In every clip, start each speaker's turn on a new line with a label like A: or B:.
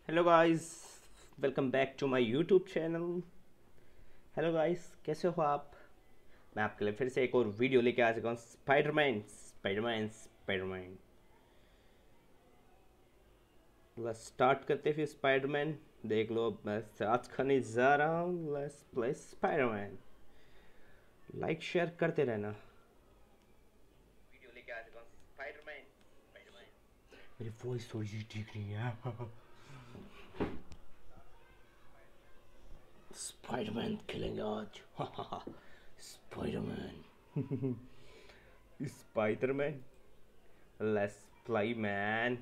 A: Hello guys, welcome back to my YouTube channel. Hello guys, कैसे हो आप? मैं आपके लिए फिर से एक और वीडियो लेके आ चुका हूँ। स्पाइडरमैन। लेट्स स्टार्ट करते फिर स्पाइडरमैन। देख लो, मैं आज खाने जा रहा हूँ। Let's play Spiderman. Like share करते रहना। वीडियो लेके आ चुका हूँ स्पाइडरमैन। मेरी वॉइस थोड़ी सी ठीक नहीं है। स्पाइडरमैन खेलेंगे आज। Spiderman. Spiderman. Let's fly man.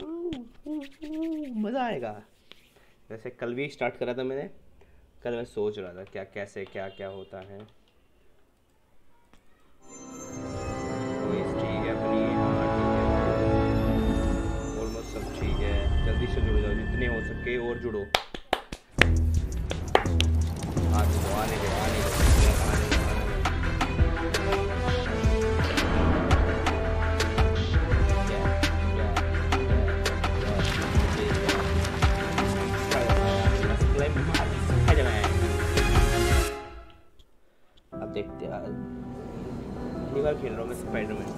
A: मज़ा आएगा। वैसे कल भी स्टार्ट करा था मैंने। कल मैं सोच रहा था क्या कैसे क्या क्या होता है। वॉइस ठीक है अपनी, हाँ ठीक है, ऑलमोस्ट सब ठीक है। जल्दी से जुड़ जाओ, जितने हो सके और जुड़ो। आने दो। अब देखते हैं, पहली बार खेल रहा हूँ मैं स्पाइडरमैन।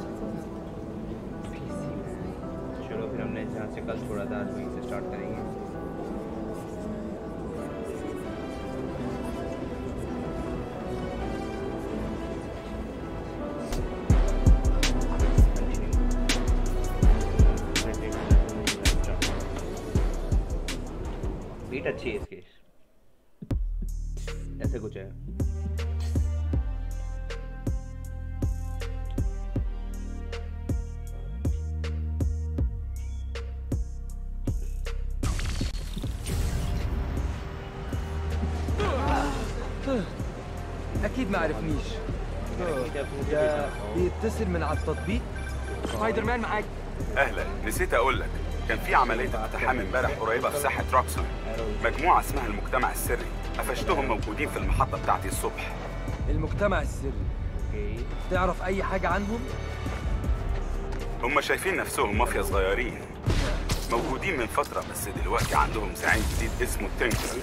A: चलो फिर हमने जहाँ से कल छोड़ा था आज वहीं से स्टार्ट करेंगे। बीट अच्छी है इसकी, ऐसे कुछ है।
B: أكيد ما عرفنيش. ده بيتصل من على التطبيق. سبايدر مان معاك.
C: اهلا، نسيت اقول لك كان في عمليه اقتحام امبارح قريبه في ساحه روكسون. مجموعه اسمها المجتمع السري، قفشتهم موجودين في المحطه بتاعتي الصبح.
B: المجتمع السري. تعرف أي حاجة عنهم؟
C: هم شايفين نفسهم مافيا صغيرين، موجودين من فتره، بس دلوقتي عندهم زعيم جديد اسمه تينكر.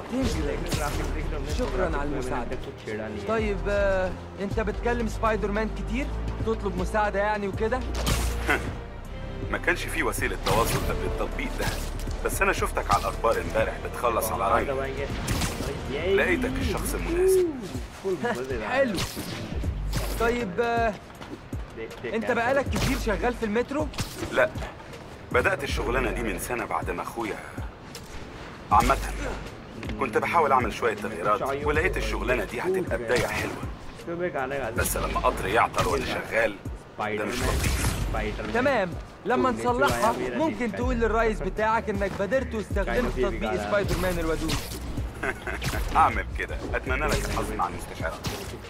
B: شكرا على المساعدة. طيب أنت بتكلم سبايدر مان كتير؟ تطلب مساعدة يعني وكده؟
C: ما كانش في وسيله تواصل قبل التطبيق ده، بس انا شفتك على الاخبار امبارح بتخلص على رايك. لقيتك الشخص المناسب.
B: حلو. طيب أنت بقالك كتير شغال في المترو؟
C: لا، بدأت الشغلانة دي من سنة بعد ما أخويا. عامة كنت بحاول أعمل شوية تغييرات، ولقيت الشغلانة دي هتبقى بداية حلوة، بس لما قطر يعطل وأنا شغال ده مش لطيف.
B: تمام. لما نصلحها ممكن تقول للرئيس بتاعك إنك بادرت واستخدمت تطبيق سبايدر مان الودود.
C: أعمل كده. أتمنى لك الحظ مع المستشعرات.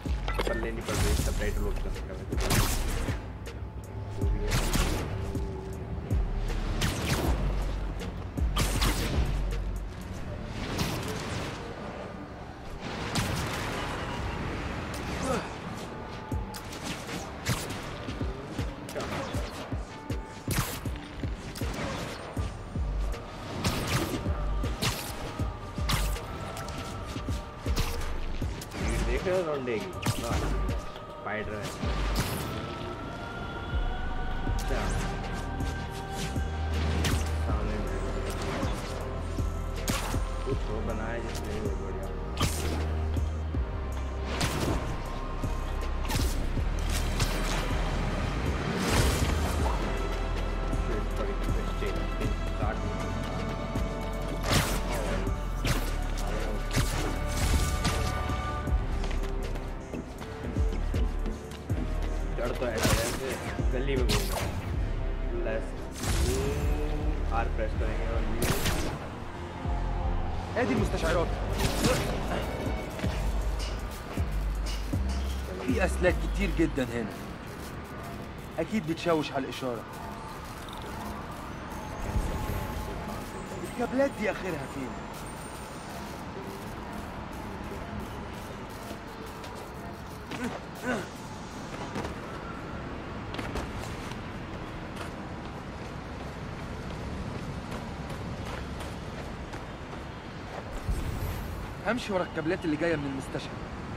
A: स्पाइडर है। सामने कुछ वो बनाया जिसमें बहुत बढ़िया। तो गली में घूम रहा है। आर प्रेस करेंगे और
B: ادي المستشعرات. في اسلاك كتير جدا هنا، اكيد بتشوش على الاشاره. الكابلات دي اخرها فين؟ همشي ورا الكابلات اللي جايه من المستشفى.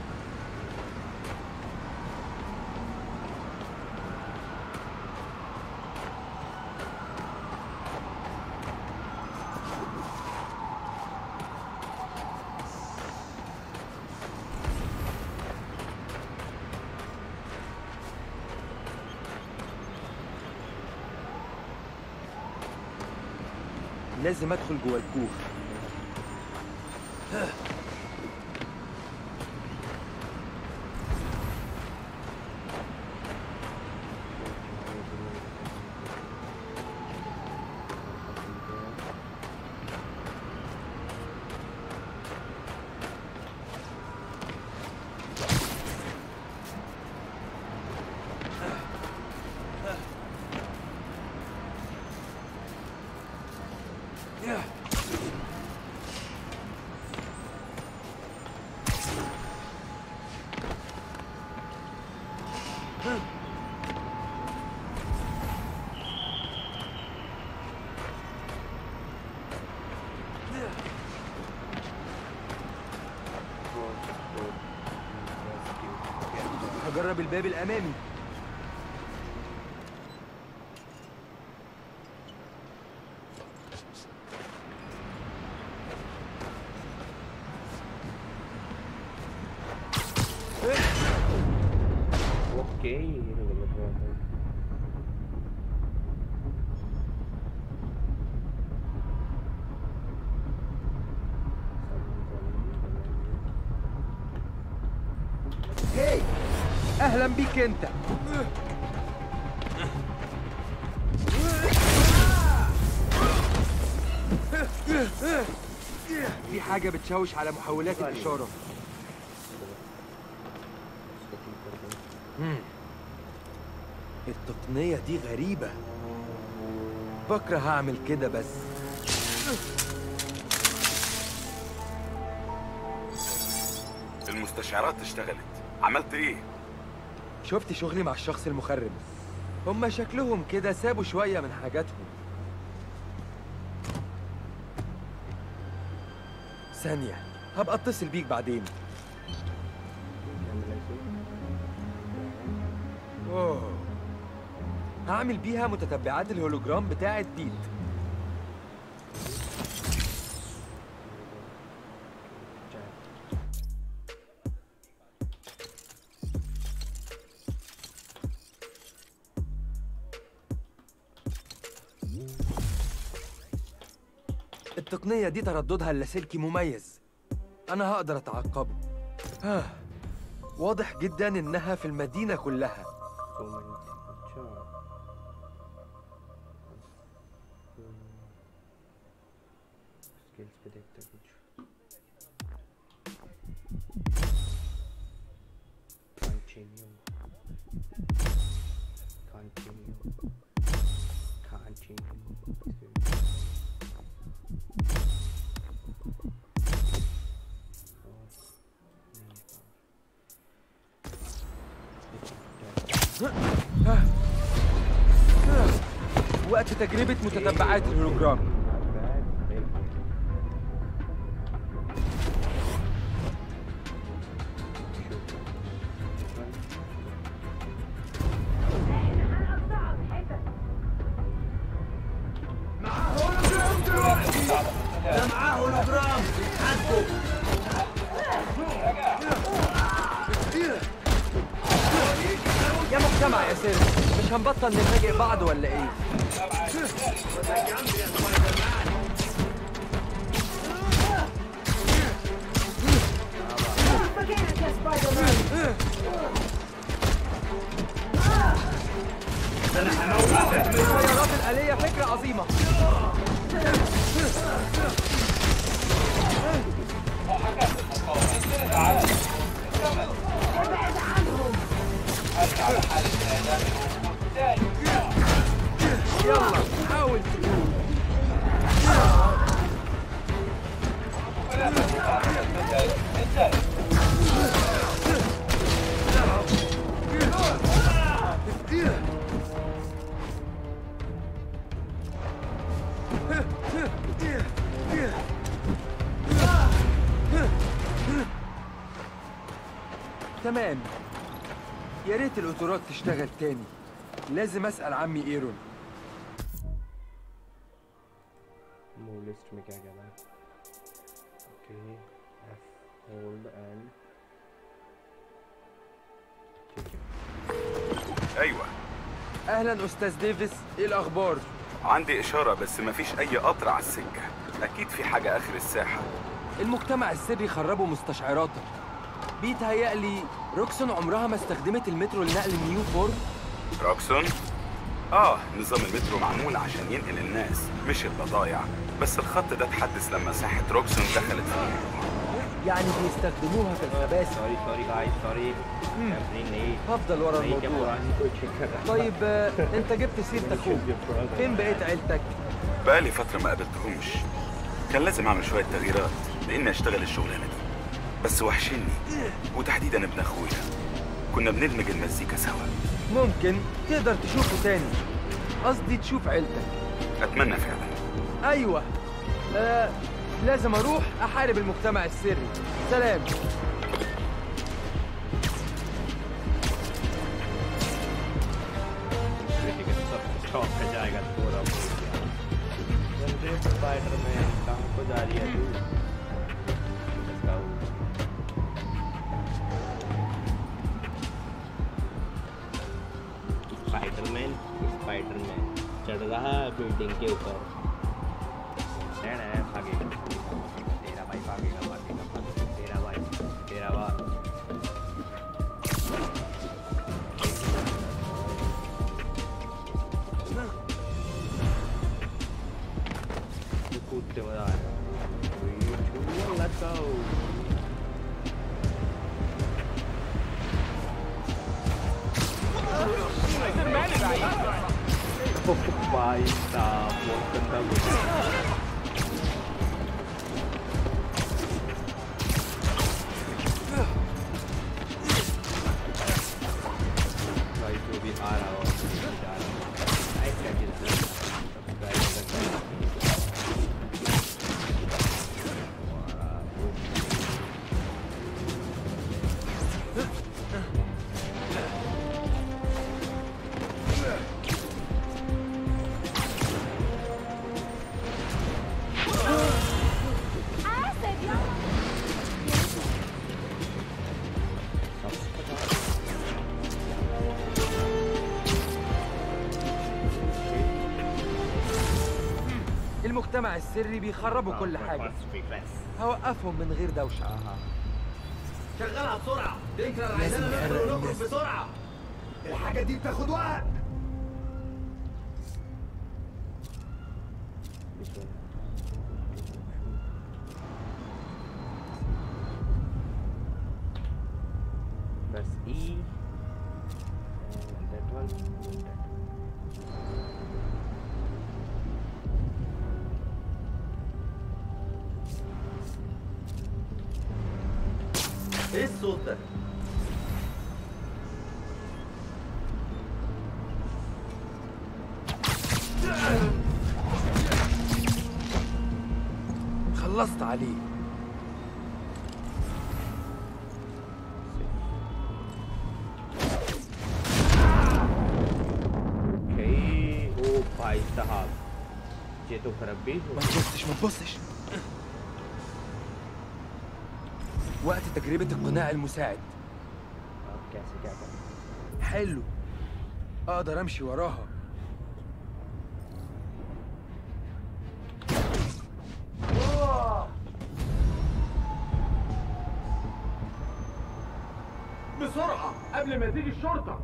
B: لازم ادخل جوه الكوخ. هجرب الباب الأمامي.
A: اوكي
B: هاي أهلا بيك أنت. في حاجة بتشوش على محولات الإشارة. التقنية دي غريبة. بكره هعمل كده بس.
C: المستشعرات اشتغلت. عملت ايه؟
B: شفت شغلي مع الشخص المخرب. هما شكلهم كده سابوا شوية من حاجاتهم. ثانية، هبقى اتصل بيك بعدين. اوه، هعمل بيها متتبعات الهولوجرام بتاعت بيت. التقنية دي ترددها اللاسلكي مميز. أنا هقدر أتعقبه. واضح جدا إنها في المدينة كلها. وقت تجربة متتبعات الهولوجرام.
D: ده معاه هولوجرام.
B: يا مجتمع يا سير، مش هنبطل نفاجئ بعض ولا ايه؟ السيارات الآلية فكرة عظيمة. يلا حاول تقوم. تمام. يا ريت القطارات تشتغل تاني. لازم اسال عمي ايرون.
A: मूव लिस्ट में क्या क्या था? ओके F होल्ड एंड ठीक है.
C: ايوه
B: اهلا استاذ ديفيس، ايه الاخبار؟
C: عندي اشاره بس مفيش اي قطر على السكه. اكيد في حاجه اخر الساحه.
B: المجتمع السري خربوا مستشعراته. بيتهيألي روكسون عمرها ما استخدمت المترو لنقل نيو فورم.
C: روكسون؟ نظام المترو معمول عشان ينقل الناس مش البضايع، بس الخط ده اتحدث لما ساحة روكسون دخلت في الموضوع.
B: يعني بيستخدموها في الخباثة.
A: Sorry guys sorry. नहीं
B: هفضل ورا الموضوع. طيب انت جبت سيرة اخوك، فين بقيت عيلتك؟
C: بقالي فترة ما قابلتهمش. كان لازم اعمل شوية تغييرات لاني اشتغل الشغلانة دي، بس وحشني، وتحديدا ابن اخويا. كنا بندمج المزيكا سوا.
B: ممكن تقدر تشوفه تاني، قصدي تشوف عيلتك.
C: اتمنى فعلا.
B: ايوه لازم اروح احارب المجتمع السري. سلام.
A: स्टॉप पे जाएगा थोड़ा स्पाइडरमैन कहाँ को जा रही है तू? स्पाइडरमैन चढ़ रहा है बिल्डिंग के ऊपर. भागेगा तेरा भाई, भागेगा तेरा भाई, तेरा भाई. कूदते मजा आया. Let's go. भाई साहब बहुत गंदा गुस्सा. भाई जो भी आ रहा हो
B: المجتمع السري بيخربوا كل حاجة. هوقفهم من غير دوشة.
D: شغلها بسرعة. تنكر عايزانا نخرج بسرعة. الحاجة دي بتاخد وقت.
A: بس E and that one.
D: ايه الصوت ده؟
B: خلصت عليه.
A: اوكي. او भाई साहब ये तो खराब भी.
B: ما تبصش. وقت تجربة القناع المساعد.
A: कैसे क्या करें؟
B: حلو، اقدر امشي وراها.
D: بسرعة قبل ما تيجي الشرطة.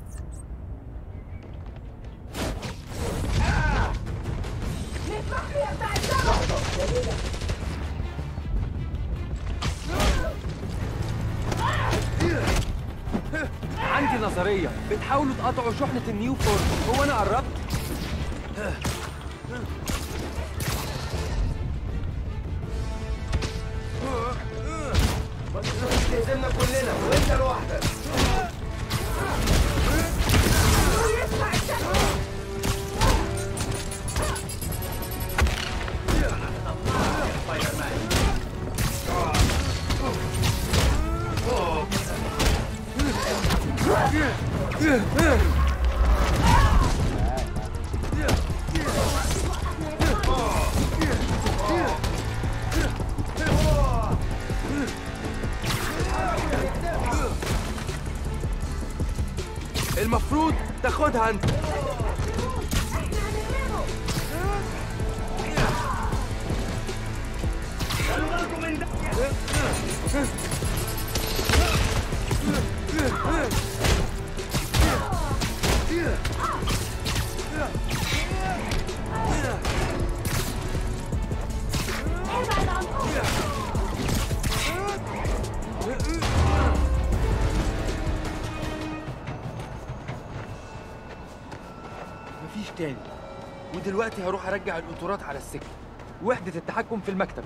B: عندي نظرية، بتحاولوا تقطعوا شحنة النيو فورم. هو أنا قربت؟
D: بس تهزمنا كلنا وانت لوحدك.
B: خدها انت. مفيش تاني. ودلوقتي هروح ارجع القطورات على السكة. وحدة التحكم في المكتب.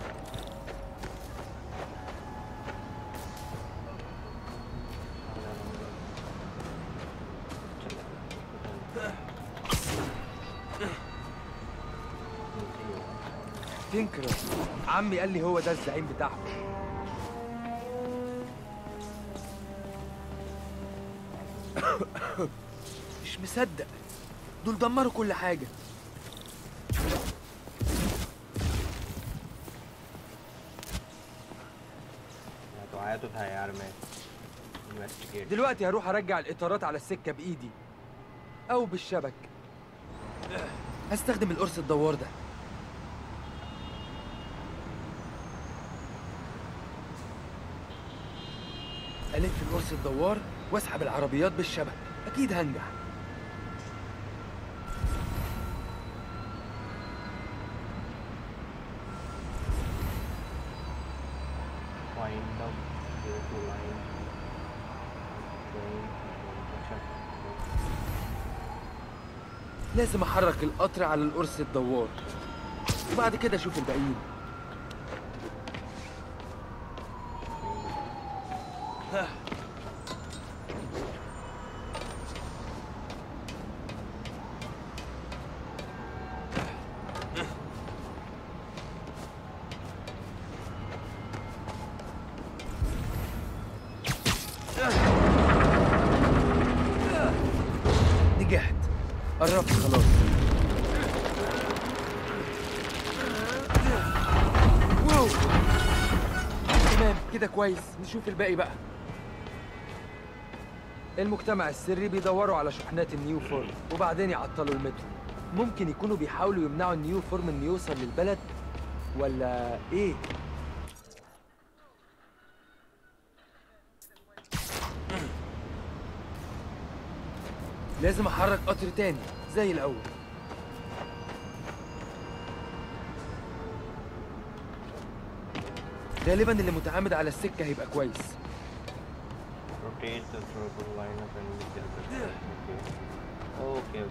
B: تنكر عمي قال لي هو ده الزعيم بتاعهم. مش مصدق، دول دمروا كل حاجة. دلوقتي هروح ارجع الاطارات على السكة بايدي او بالشبك. هستخدم القرص الدوار ده. الف القرص الدوار واسحب العربيات بالشبك. اكيد هنجح. لازم احرك القطر على القرص الدوار وبعد كده اشوف الباقيين. نجحت. قربت خلاص. واو تمام كده كويس. نشوف الباقي بقى. المجتمع السري بيدوروا على شحنات النيو فورم وبعدين يعطلوا المترو. ممكن يكونوا بيحاولوا يمنعوا النيو فورم انه يوصل للبلد ولا ايه؟ لازم احرك قطر تاني زي الاول. غالبا اللي متعامد على السكة هيبقى كويس.
A: اوكي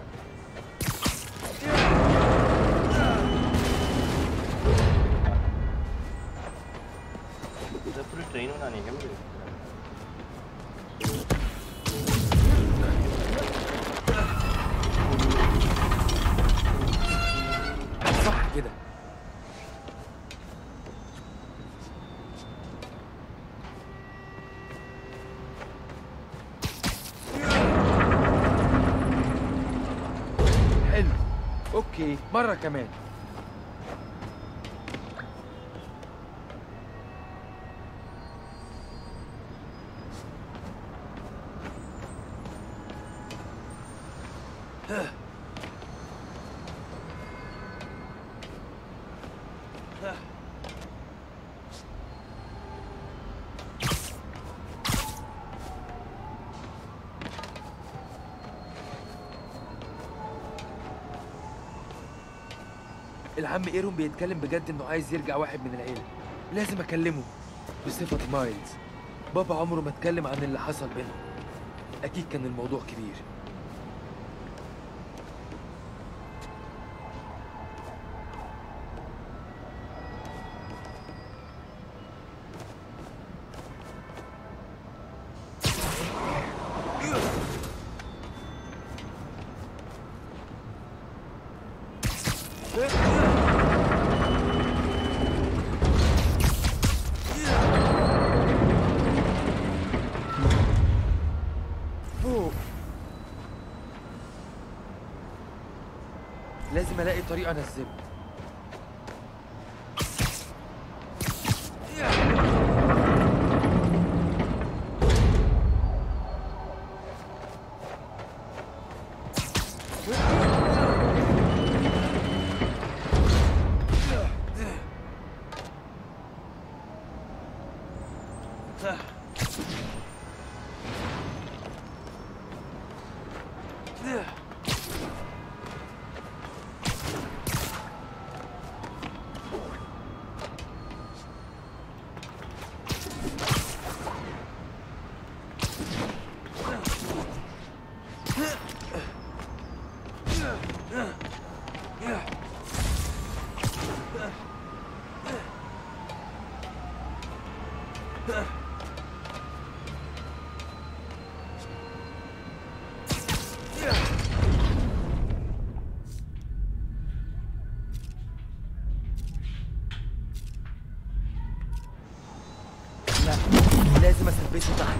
A: ده पूरी ट्रेन बनानी है मुझे.
B: صح كده. حلو. اوكي مرة كمان. العم ايرون بيتكلم بجد انه عايز يرجع واحد من العيلة. لازم اكلمه بصفة مايلز. بابا عمره ما اتكلم عن اللي حصل بينهم. اكيد كان الموضوع كبير. لازم الاقي طريقة انزله. لا، لازم اثبته تحت.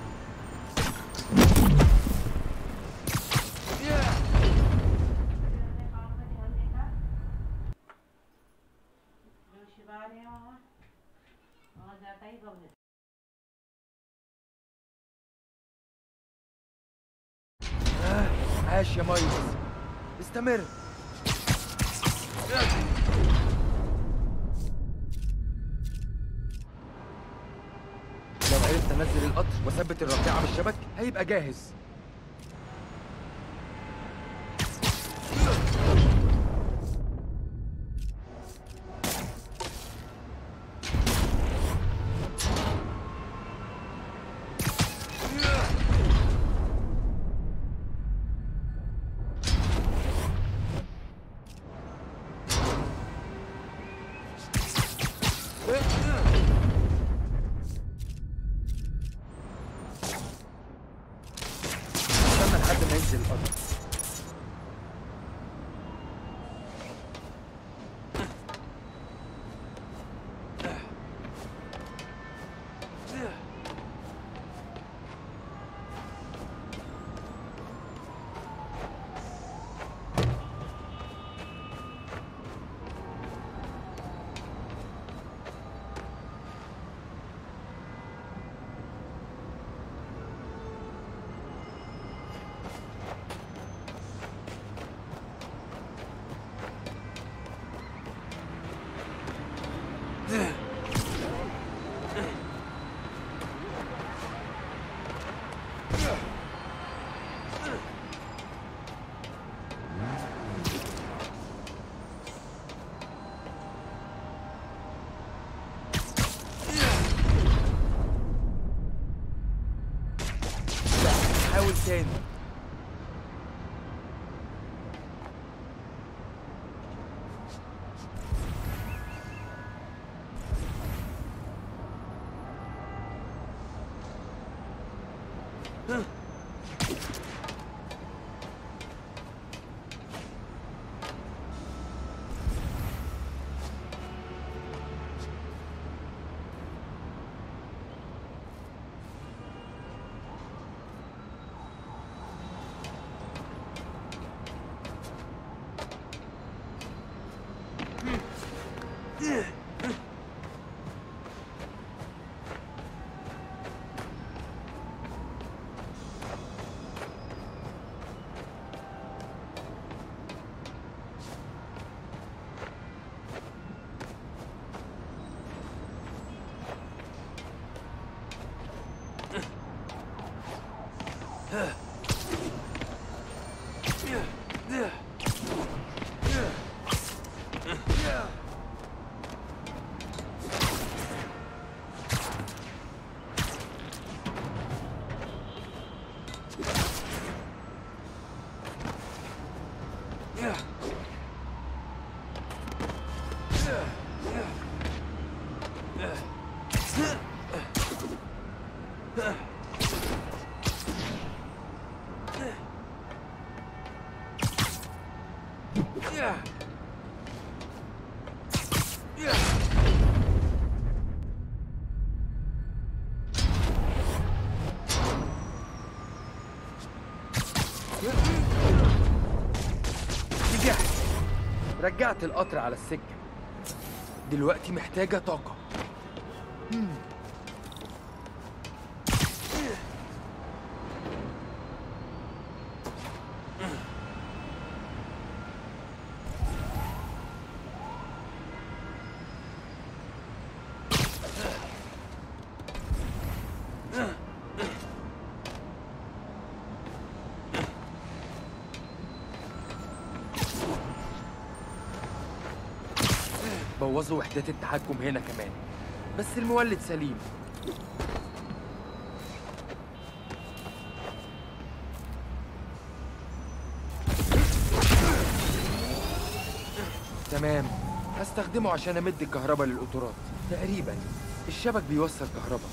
B: عاش يا مايلز، استمر. لو عرفت انزل القطر واثبت الرافعه بالشبك هيبقى جاهز. استنى لحد ما ينزل القطر. حاول تاني. نجحت. رجعت القطر على السكة. دلوقتي محتاجة طاقة. بوظوا وحدات التحكم هنا كمان، بس المولد سليم. تمام، هستخدمه عشان امد الكهرباء للقطورات. تقريبا الشبك بيوصل كهرباء.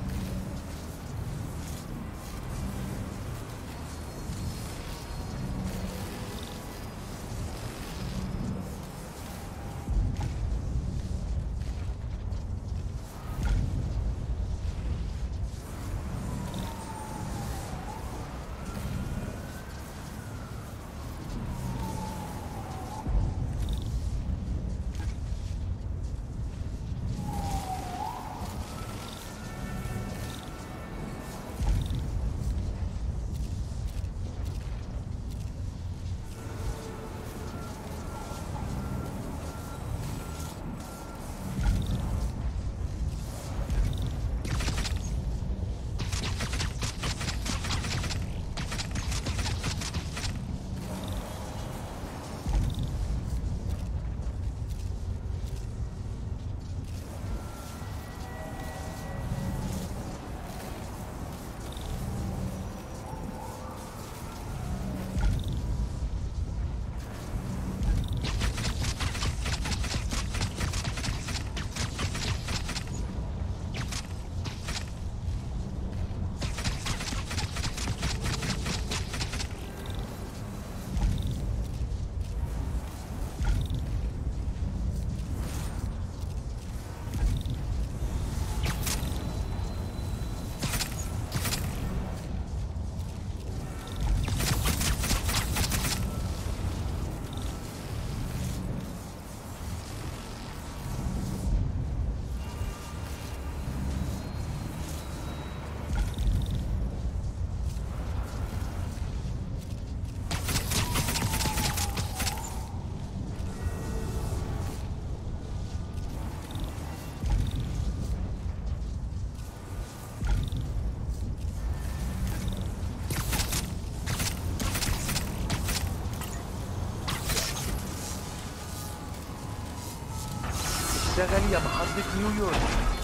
B: اشتغل يا محطة نيويورك.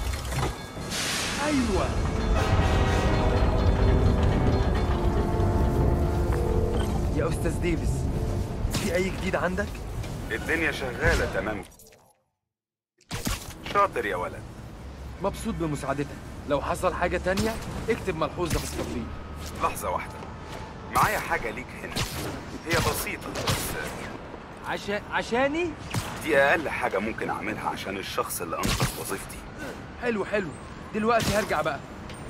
B: أيوة. يا أستاذ ديفيس، في أي جديد عندك؟
C: الدنيا شغالة تمام. شاطر يا ولد.
B: مبسوط بمساعدتك. لو حصل حاجة تانية اكتب ملحوظة في التطبيق.
C: لحظة واحدة، معايا حاجة ليك هنا. هي بسيطة بس
B: عشاني؟
C: دي أقل حاجة ممكن أعملها عشان الشخص اللي أنقذ وظيفتي.
B: حلو. دلوقتي هرجع بقى.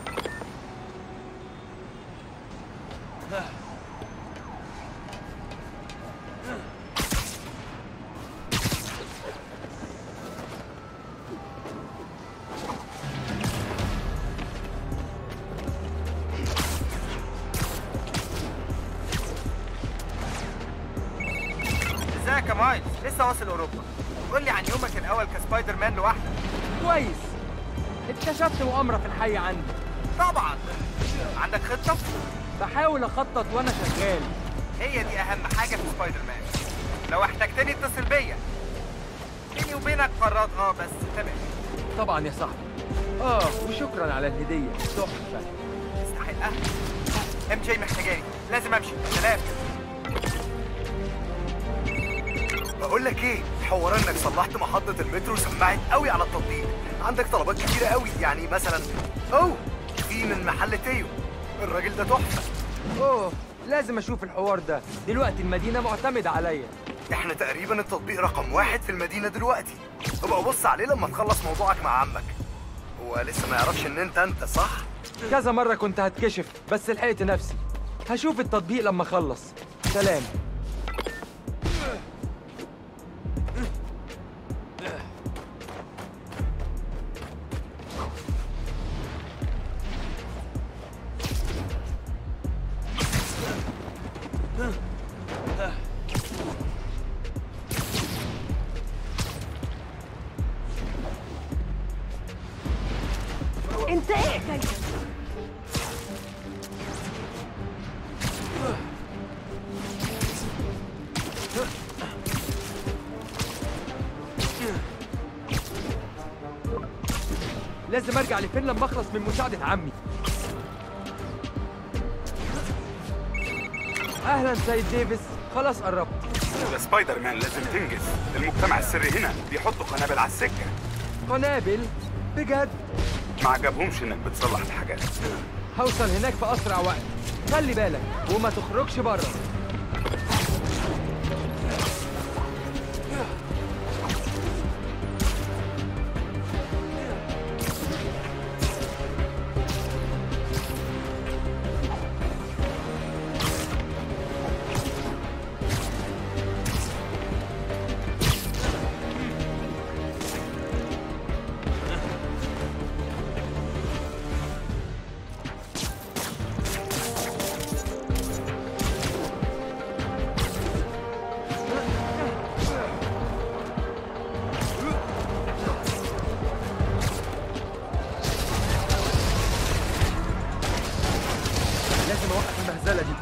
E: ازيك يا مايلز؟ لسه واصل اوروبا. قول لي عن يومك الاول كسبايدر مان لوحدك.
F: كويس. اكتشفت مؤامرة في الحي عندي.
E: طبعا. عندك خطة؟
F: بحاول اخطط وانا شغال.
E: هي دي اهم حاجة في سبايدر مان. لو احتجتني اتصل بيا. بيني وبينك قرارات بس تمام.
B: طبعا يا صاحبي. وشكرا على الهدية، تحفة.
E: تستحقها. ام جي محتاجاني، لازم امشي. سلام.
D: بقول لك ايه، حوار انك صلحت محطة المترو سمعت قوي على التطبيق. عندك طلبات كتيرة قوي، يعني مثلا في من محل تيو، الراجل ده تحفة.
F: لازم اشوف الحوار ده. دلوقتي المدينة معتمدة عليا.
D: احنا تقريبا التطبيق رقم 1 في المدينة دلوقتي. ابقى بص عليه لما تخلص موضوعك مع عمك. هو لسه ما يعرفش ان انت صح؟
F: كذا مرة كنت هتكشف بس لحقت نفسي. هشوف التطبيق لما اخلص. سلام.
G: انت ايه حكايتك؟
F: لازم ارجع لفين لما اخلص من مساعدة عمي. اهلا سيد ديفيس، خلاص قربت.
C: يا سبايدر مان لازم تنجز، المجتمع السري هنا بيحطوا قنابل على السكة.
F: قنابل؟ بجد؟
C: ما عجبهمش انك بتصلح الحاجات.
F: هوصل هناك في أسرع وقت، خلي بالك وما تخرجش بره. لازم أوقف المهزلة دي.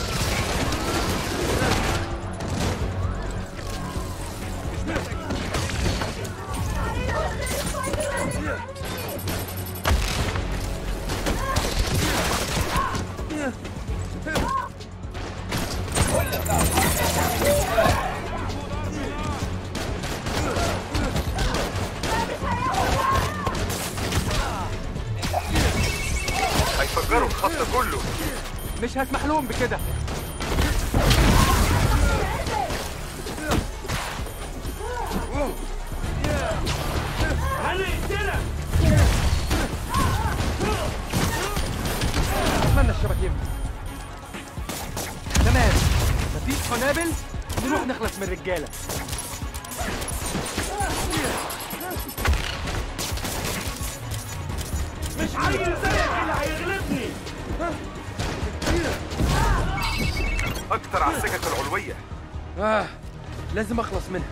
C: هيفجروا الخط كله.
F: مش هسمح لهم بكده. اتمنى الشبك يمشي. تمام، مفيش قنابل، نروح نخلص من الرجاله.
H: مش عايز زيك اللي هيغلبني.
C: اكتر على السكك العلوية.
F: لازم اخلص منها.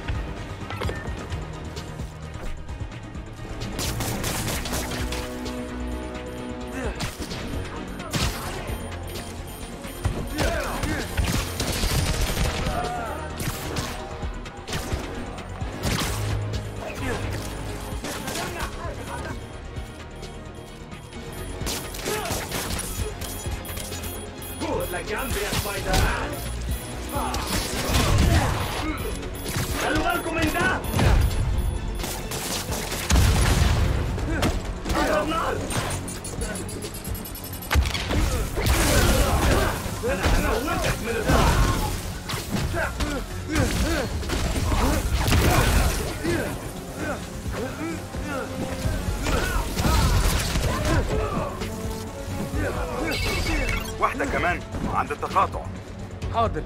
H: جنبي يا سبايدر مان. خلوا بالكم من ده. اضرب نار. انا هموتك من الضعف.
C: واحدة كمان عند التقاطع.
F: حاضر.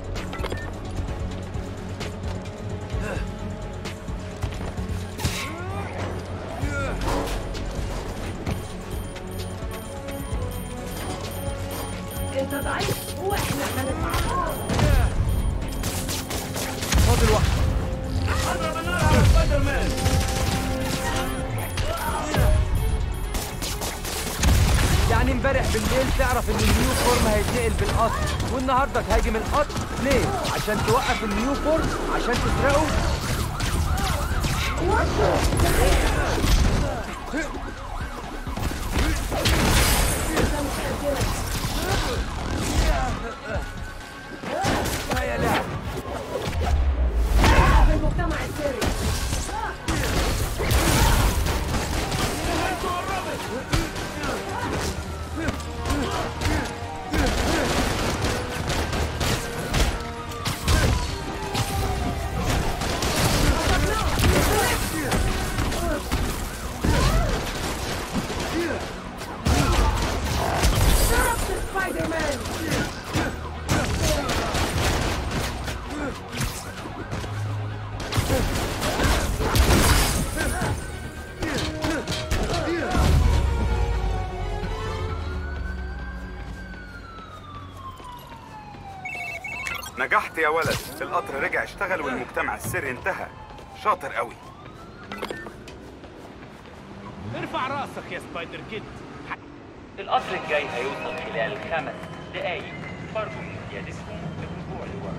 G: انت ضعيف واحنا هنتعاطف.
F: فاضل واحد.
H: اضرب النار على سبايدر مان.
F: يعني امبارح بالليل تعرف ان النيو فورم هيتنقل بالقطر، والنهارده تهاجم القطر ليه؟ عشان توقف النيو فورم؟ عشان تسرقه؟ يا لعب
G: المجتمع السري.
C: نجحت يا ولد، القطر رجع اشتغل والمجتمع السري انتهى. شاطر قوي.
H: ارفع راسك يا سبايدر كيد.
I: القطر الجاي هيوصل خلال 5 دقايق. برضه زيادتهم الرجوع لورا.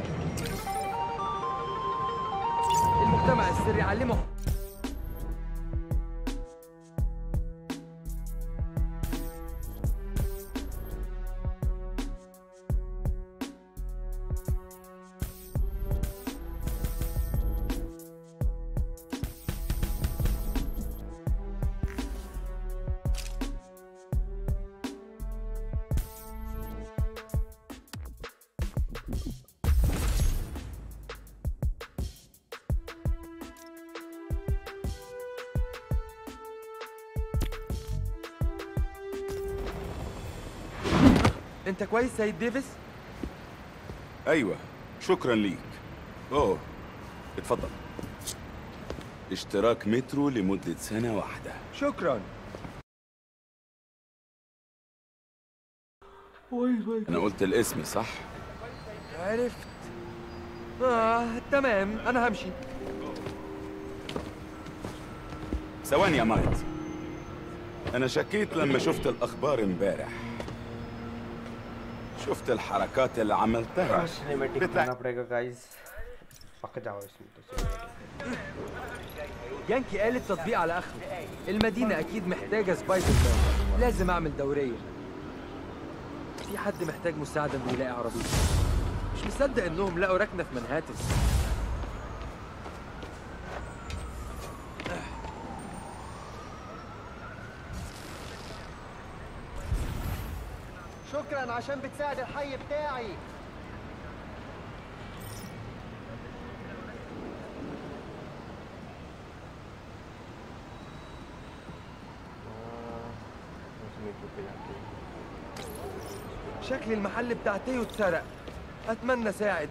F: المجتمع السري علمه.
B: انت كويس سيد ديفيس؟
C: ايوه شكرا ليك. اوه اتفضل، اشتراك مترو لمدة سنة واحدة.
B: شكرا.
C: انا قلت الاسم صح؟
B: عرفت. تمام، انا همشي.
C: ثواني يا مايلز، انا شكيت لما شفت الاخبار امبارح. شفت الحركات اللي عملتها.
B: يانكي قال التطبيق على اخره. المدينة اكيد محتاجة سبايدر مان. لازم اعمل دورية. في حد محتاج مساعدة انه يلاقي عربية. مش مصدق انهم لقوا ركنة في منهاتن.
F: شكرا عشان بتساعد الحي بتاعي.
B: شكل المحل بتاع تيو اتسرق. اتمنى اساعد.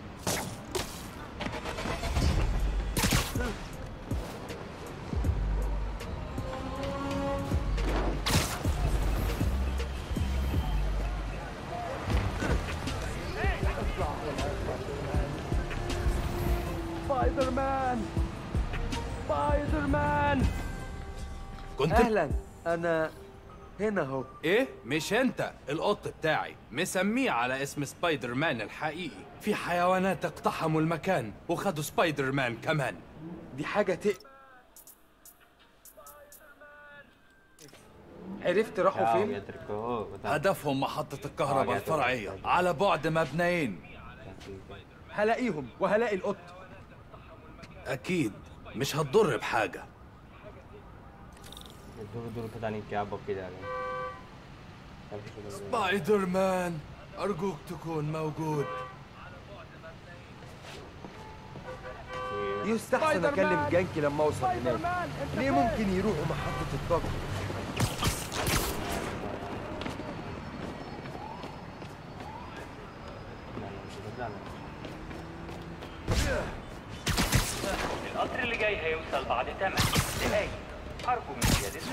F: سبايدر مان، سبايدر مان.
B: اهلا، انا هنا اهو.
H: ايه؟ مش انت القط بتاعي مسميه على اسم سبايدر مان الحقيقي. في حيوانات اقتحموا المكان وخدوا سبايدر مان كمان.
B: دي حاجة عرفت راحوا فين؟
H: هدفهم محطة الكهرباء الفرعية على بعد مبنيين.
B: هلاقيهم وهلاقي القط.
H: أكيد مش هتضر بحاجة. سبايدر مان أرجوك تكون موجود.
B: يستحسن أكلم جانكي لما أوصل هناك. ليه ممكن يروحوا محطة الطاقة؟
I: القطر اللي جاي هيوصل بعد 8 دقايق. أرجو من زيادته.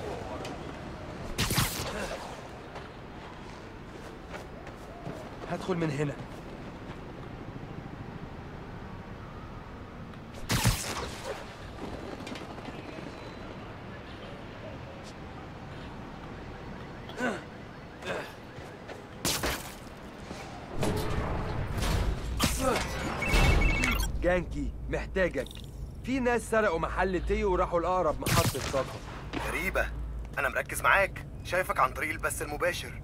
B: هدخل من هنا. جانكي محتاجك. في ناس سرقوا محل تيو وراحوا لأقرب محطة طاقة.
D: غريبة، أنا مركز معاك، شايفك عن طريق البث المباشر.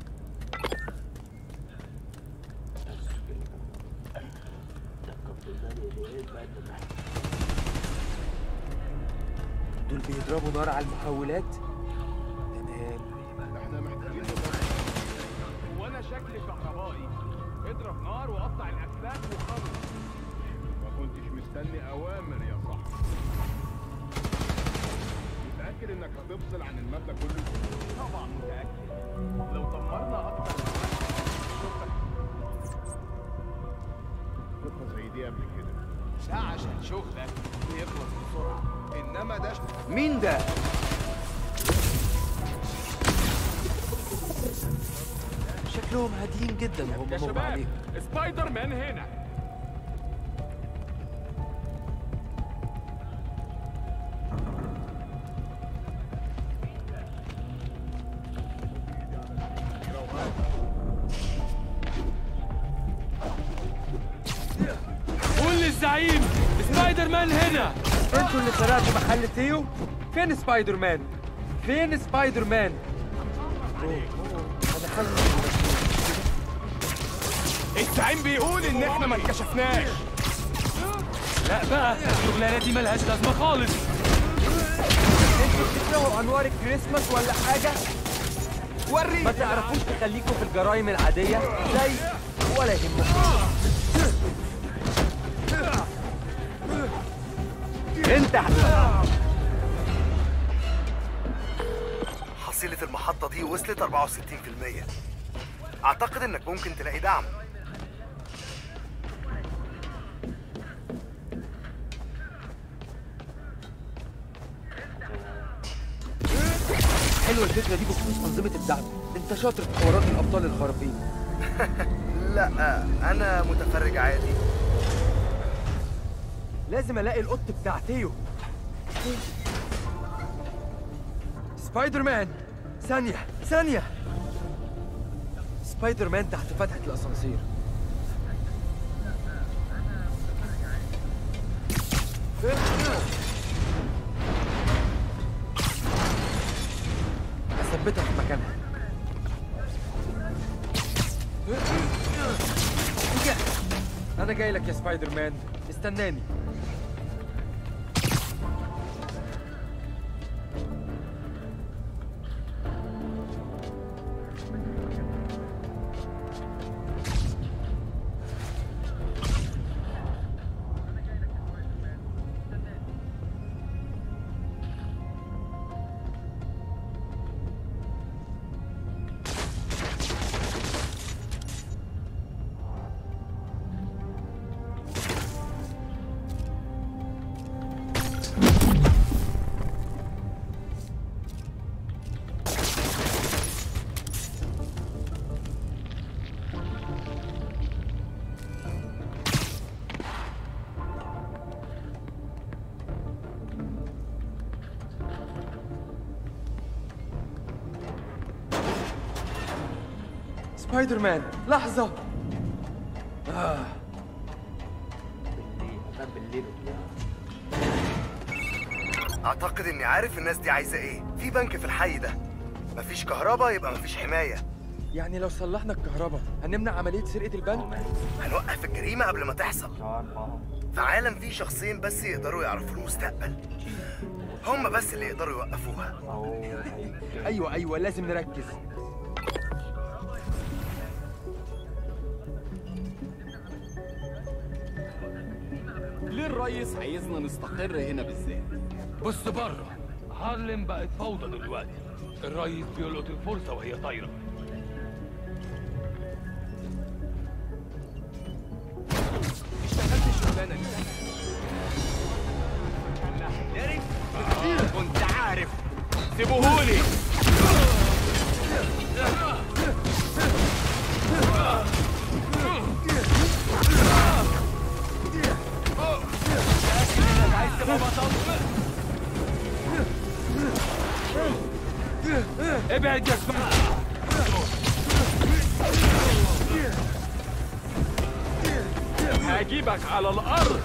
B: دول بيضربوا نار على المحولات؟ تمام.
J: احنا محتاجين وانا شكلي كهربائي. اضرب نار وقطع الاسلاك وخلص. ما كنتش مستني اوامر يا صاحبي. متأكد انك هتفصل عن المبنى كله؟ طبعا متأكد. لو دمرنا اكتر خطة زي دي قبل كده. ده عشان شغلك بيخلص بسرعة، انما ده
B: مين ده؟ شكلهم هاديين جدا وهم مغمى عليهم.
J: سبايدر مان هنا.
H: قول للزعيم سبايدر مان هنا.
B: انتوا اللي سرقتوا محل تيو؟ فين سبايدر مان؟ فين سبايدر مان؟ انا حاسس
J: الزعيم بيقول ان احنا ما اتكشفناش.
H: لا بقى الشغلانه دي ملهاش لازمه خالص.
B: انتوا بتكرهوا انوار الكريسماس ولا حاجه؟ وري ما تعرفوش تخليكوا في الجرايم العاديه زي ولا يهمكم. انت
D: حصيلة المحطة دي وصلت 64%. اعتقد انك ممكن تلاقي دعم.
B: حلوه الفكره دي بخصوص انظمه الدعم. انت شاطر في حوارات الابطال الخارقين.
D: لا انا متفرج عادي.
B: لازم الاقي القط بتاع تيو. سبايدر مان، ثانيه. سبايدر مان تحت فتحة الاسانسير. اثبتها في مكانها. انا جاي لك يا سبايدر مان، استناني. سبايدر مان، لحظة.
A: بالليل.
D: اعتقد اني عارف الناس دي عايزة ايه. في بنك في الحي ده، مفيش كهرباء يبقى مفيش حماية.
B: يعني لو صلحنا الكهرباء هنمنع عملية سرقة البنك؟
D: هنوقف الجريمة قبل ما تحصل. في عالم فيه شخصين بس يقدروا يعرفوا المستقبل، هم بس اللي يقدروا يوقفوها.
B: ايوه لازم نركز.
H: ليه الريس عايزنا نستقر هنا بالذات؟
J: بص بره، هارلم بقت فوضى دلوقتي. الريس بيلقط الفرصة وهي طايرة.
H: اشتغلت الشغلانة دي. كنت عارف. سيبوهولي.
J: ابعد يا سبايدر. هجيبك على الارض.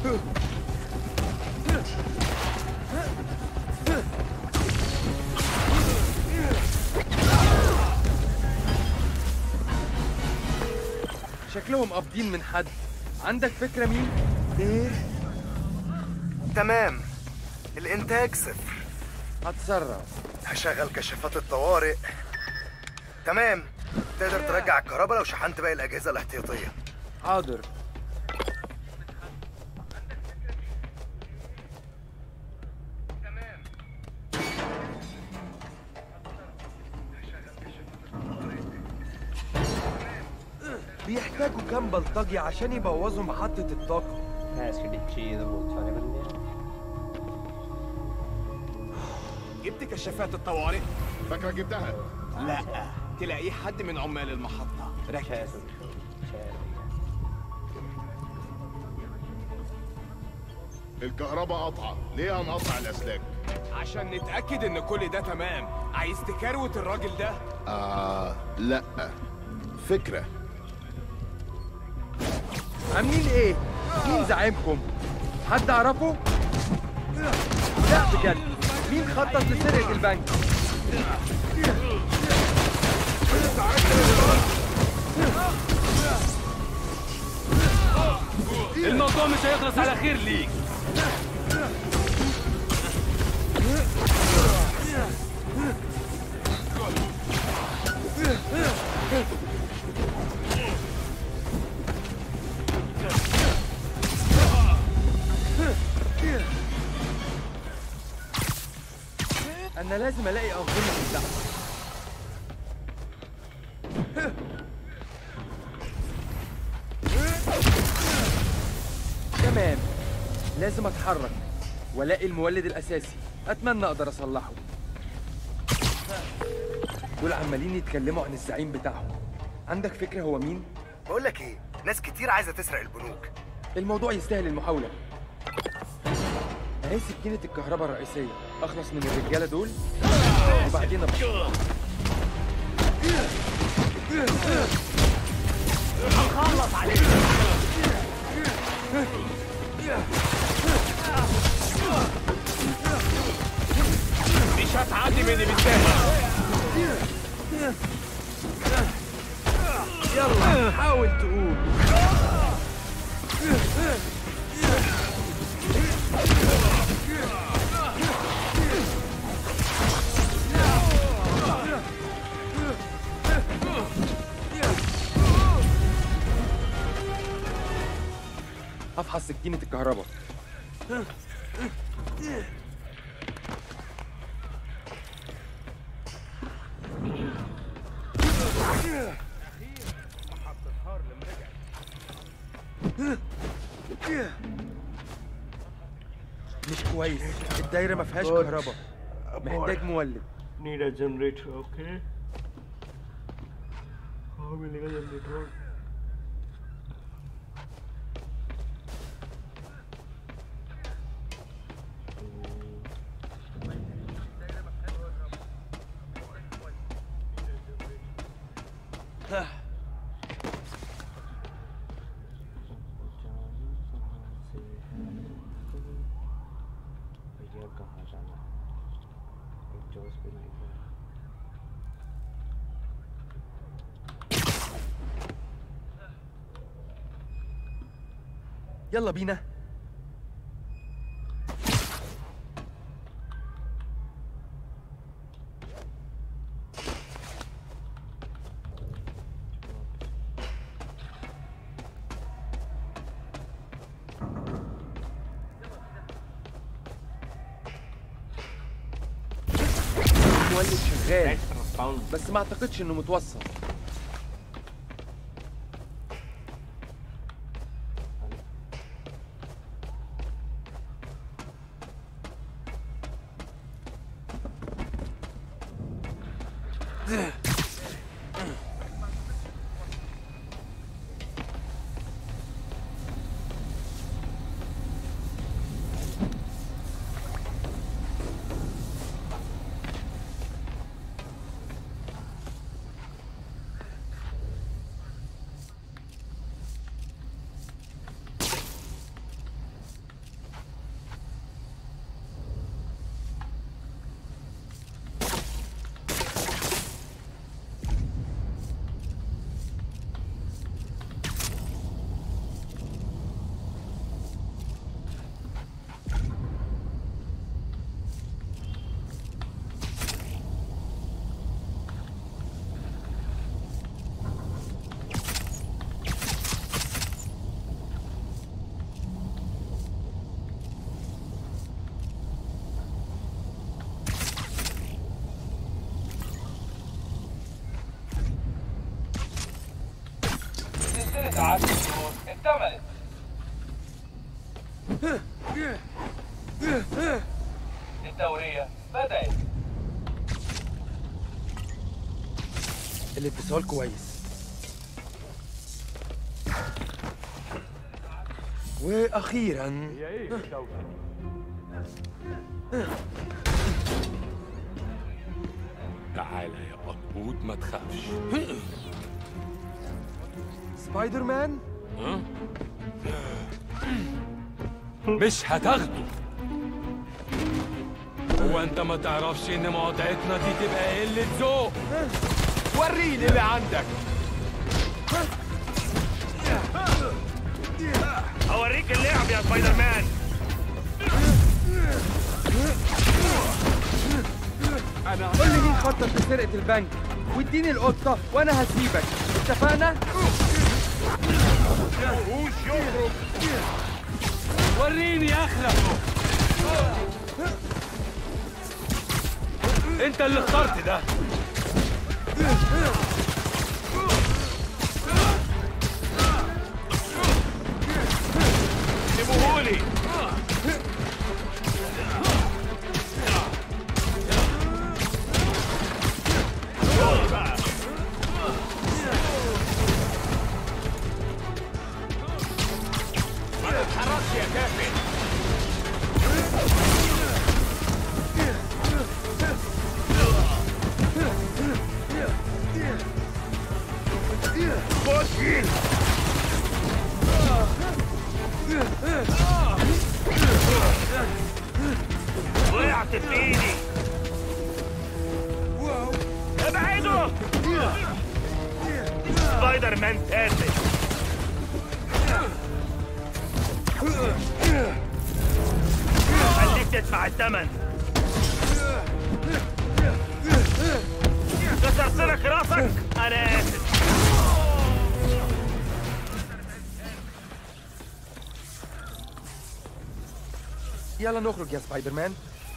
B: شكلهم قابضين من حد. عندك فكرة مين؟
D: ايه؟ تمام، الانتاج 0.
B: هتصرف.
D: هشغل كشافات الطوارئ. تمام، تقدر ترجع الكهرباء لو شحنت باقي الاجهزة الاحتياطية.
B: حاضر. بيحتاجوا كام بلطجي عشان يبوظوا محطة الطاقة.
H: جبت كشافات الطوارئ؟
J: فاكرة جبتها؟
H: لا، تلاقيه حد من عمال المحطة. ركز.
J: الكهرباء قطعة، ليه هنقطع الأسلاك؟
H: عشان نتأكد إن كل ده تمام. عايز تكروت الراجل ده؟
J: لا. فكرة.
B: عاملين ايه؟ مين زعيمكم؟ حد اعرفه؟ لا بجد، مين خطط لسرقة البنك؟
J: الموضوع مش هيخلص على خير ليك.
B: أنا لازم ألاقي أنظمة الدعم. لازم اتحرك والاقي المولد الاساسي. اتمنى اقدر اصلحه. دول عمالين يتكلموا عن الزعيم بتاعهم. عندك فكره هو مين؟
D: بقول لك ايه، ناس كتير عايزه تسرق البنوك.
B: الموضوع يستاهل المحاوله. اهي سكينه الكهرباء الرئيسيه. اخلص من الرجاله دول وبعدين ابقى
F: هنخلص عليك.
J: مش هتعدي مني بالسهل.
B: يلا حاول تقوم. افحص سكينة الكهرباء. مش كويس، الدايرة ما فيهاش كهرباء. محتاج مولد.
A: Need a generator, okay? हाँ मिलेगा generator.
B: يلا بينا. المولد شغال بس ما اعتقدش انه متوصل.
F: اكتملت. الدورية بدأت.
B: الاتصال كويس. واخيرا
H: تعال يا قطبوط ما تخافش.
B: سبايدر مان؟
H: مش هتاخده. هو انت ما تعرفش ان مقاطعتنا دي تبقى قلة ذوق؟ وريني اللي عندك.
J: هوريك اللعب يا سبايدر مان.
B: قول لي مين خطط لسرقة البنك واديني القطة وانا هسيبك. اتفقنا؟
H: وريني اخرك. انت اللي اخترت ده. سيبوهولي.
K: وقعت بايدي. ابعدوا! سبايدر مان تاسف. خليك تدفع الثمن. كسرت لك راسك. انا اسف.
B: يلا نخرج يا سبايدر مان.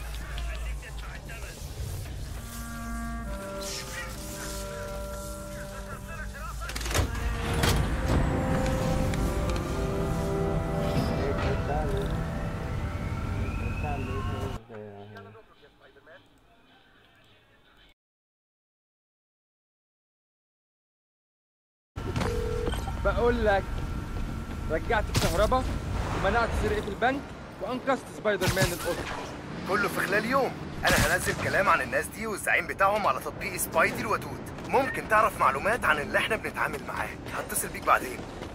B: بقول لك رجعت الكهرباء ومنعت سرقة البنك وانقذت سبايدر مان القط.
D: كله في خلال يوم. انا هنزل كلام عن الناس دي والزعيم بتاعهم على تطبيق سبايدي الودود. ممكن تعرف معلومات عن اللي احنا بنتعامل معاه. هتصل بيك بعدين.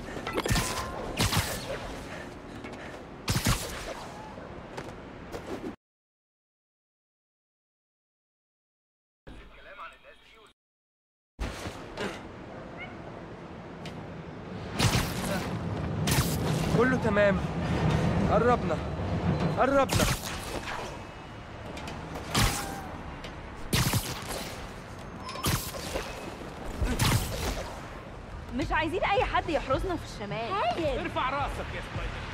B: كله تمام. قربنا.
L: مش عايزين اي حد يحرسنا في الشمال. هايل.
J: ارفع راسك يا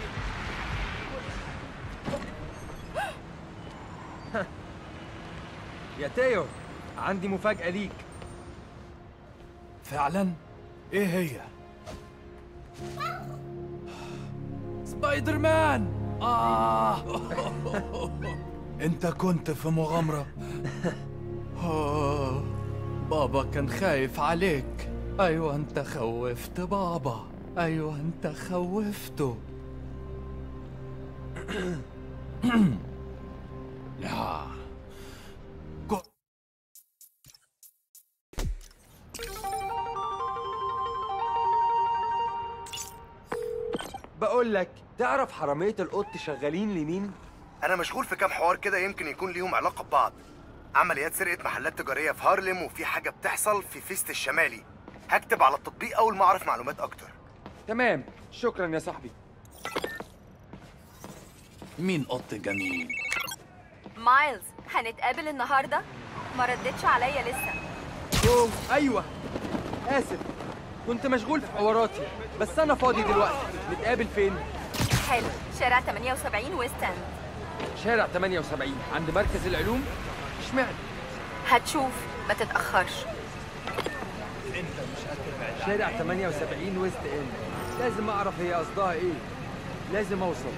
J: سبايدر.
B: يا تيو، عندي مفاجأة ليك.
H: فعلا؟ ايه هي؟ سبايدر مان! انت كنت في مغامرة. بابا كان خايف عليك. ايوه انت خوفت بابا. ايوه انت خوفته. لا.
B: بقول لك، تعرف حرامية القط شغالين لمين؟
D: انا مشغول في كام حوار كده يمكن يكون ليهم علاقة ببعض. عمليات سرقة محلات تجارية في هارلم، وفي حاجة بتحصل في فيست الشمالي. هكتب على التطبيق اول ما اعرف معلومات اكتر.
B: تمام، شكرا يا صاحبي.
H: مين قط جميل؟
M: مايلز، هنتقابل النهارده؟ ما ردتش عليا لسه.
B: اوه ايوه، اسف كنت مشغول في حواراتي، بس انا فاضي دلوقتي. نتقابل فين؟
M: حلو، شارع 78 ويست اند.
B: شارع 78 عند مركز العلوم. اشمعنى؟
M: هتشوف، ما تتأخرش.
B: شارع 78 ويست اند. لازم اعرف هي قصدها ايه. لازم اوصل.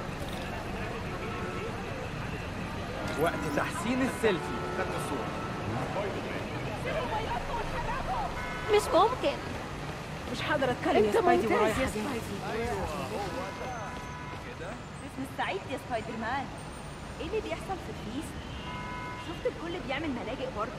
B: وقت تحسين السيلفي. خدت الصورة.
L: مش ممكن. مش هقدر اتكلم يا سبايدي ورايا يا سبايدي.
N: كريسمس سعيد يا سبايدر مان. ايه اللي بيحصل في الفيست؟ شفت الكل بيعمل ملاجئ برضه.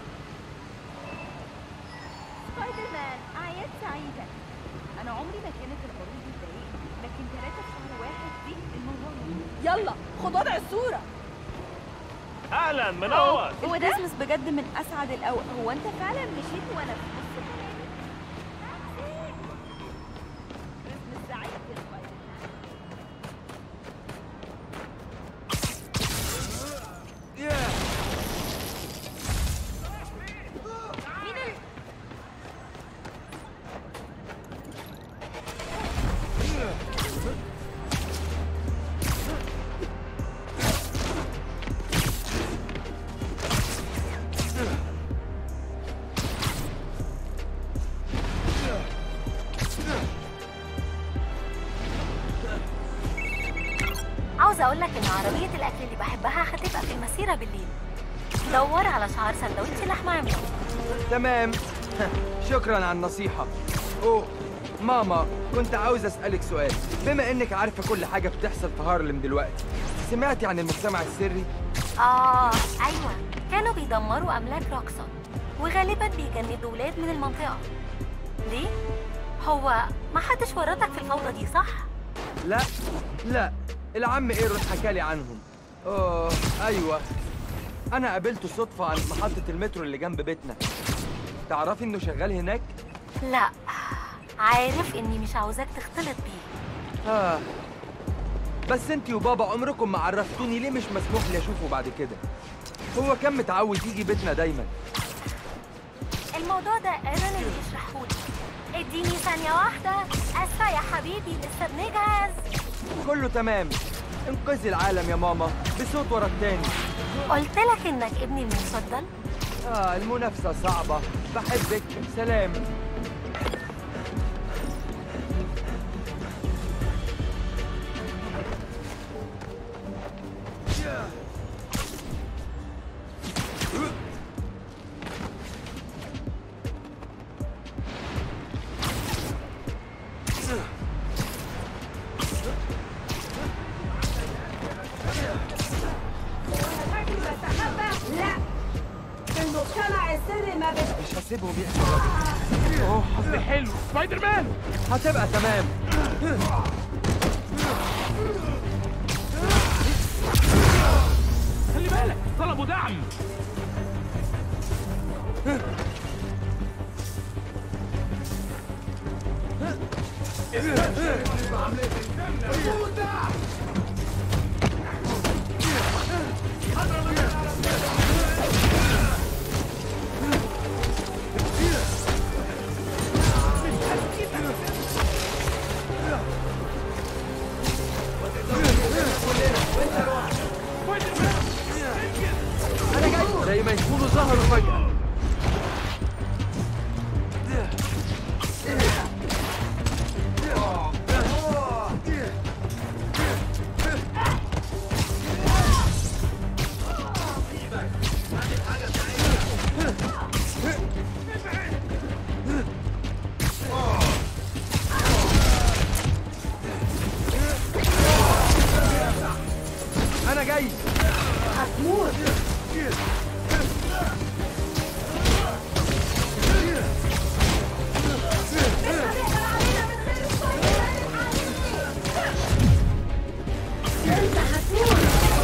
N: سبايدر مان، اعياد سعيدة. انا عمري ما كانت العروض دي تضايقني، لكن 3 في شهر واحد دي الموضوع مهم.
L: يلا خد وضع الصورة.
J: اهلا، منور.
N: هو كريسمس بجد من اسعد الاوقات. هو انت فعلا مشيت وانا في نص كريسمس سعيد يا سبايدر
M: عاوزة أقول لك إن عربية الأكل اللي بحبها هتبقى في المسيرة بالليل. دور على شعار سندوتش لحمة عملاق.
B: تمام. شكرا على النصيحة. اوه ماما، كنت عاوز أسألك سؤال. بما إنك عارفة كل حاجة بتحصل في هارلم دلوقتي، سمعتي عن المجتمع السري؟
M: أيوة، كانوا بيدمروا أملاك راقصة وغالبا بيجندوا ولاد من المنطقة دي. هو ما حدش ورطك في الفوضى دي صح؟
B: لا، العم ايرون حكالي عنهم. ايوه،
F: أنا قابلته صدفة عند محطة المترو اللي جنب بيتنا. تعرفي إنه شغال هناك؟
M: لا، عارف إني مش عاوزاك تختلط بيه.
F: بس انتي وبابا عمركم ما عرفتوني ليه مش مسموح لي اشوفه بعد كده. هو كان متعود يجي بيتنا دايما.
M: الموضوع ده ايرون اللي يشرحهولي. اديني ثانية واحدة. اسفة يا حبيبي، لسه بنجهز.
F: كله تمام. انقذي العالم يا ماما بصوت ورا التاني.
M: قلت لك انك ابني المفضل.
F: المنافسة صعبة. بحبك. سلام. مش هسيبهم يحصلوا.
K: اوه حظي حلو. سبايدر مان
F: هتبقى تمام.
K: خلي بالك، طلبوا دعم.
F: أنا جاي زي ما يكونوا ظهروا فجأة. أنا جاي.
G: هتموت. انت هتموت.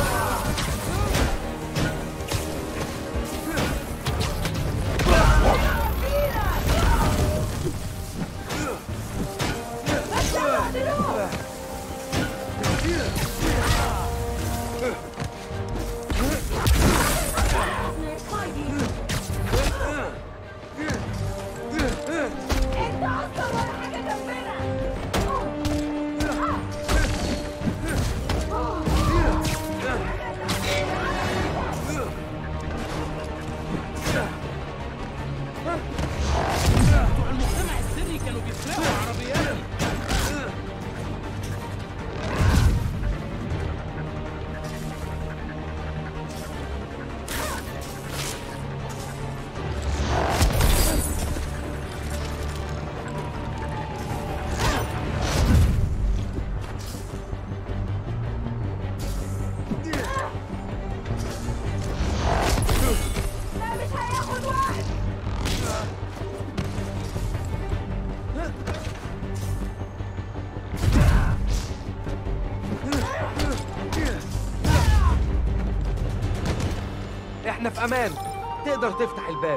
F: احنا في امان. تقدر تفتح الباب.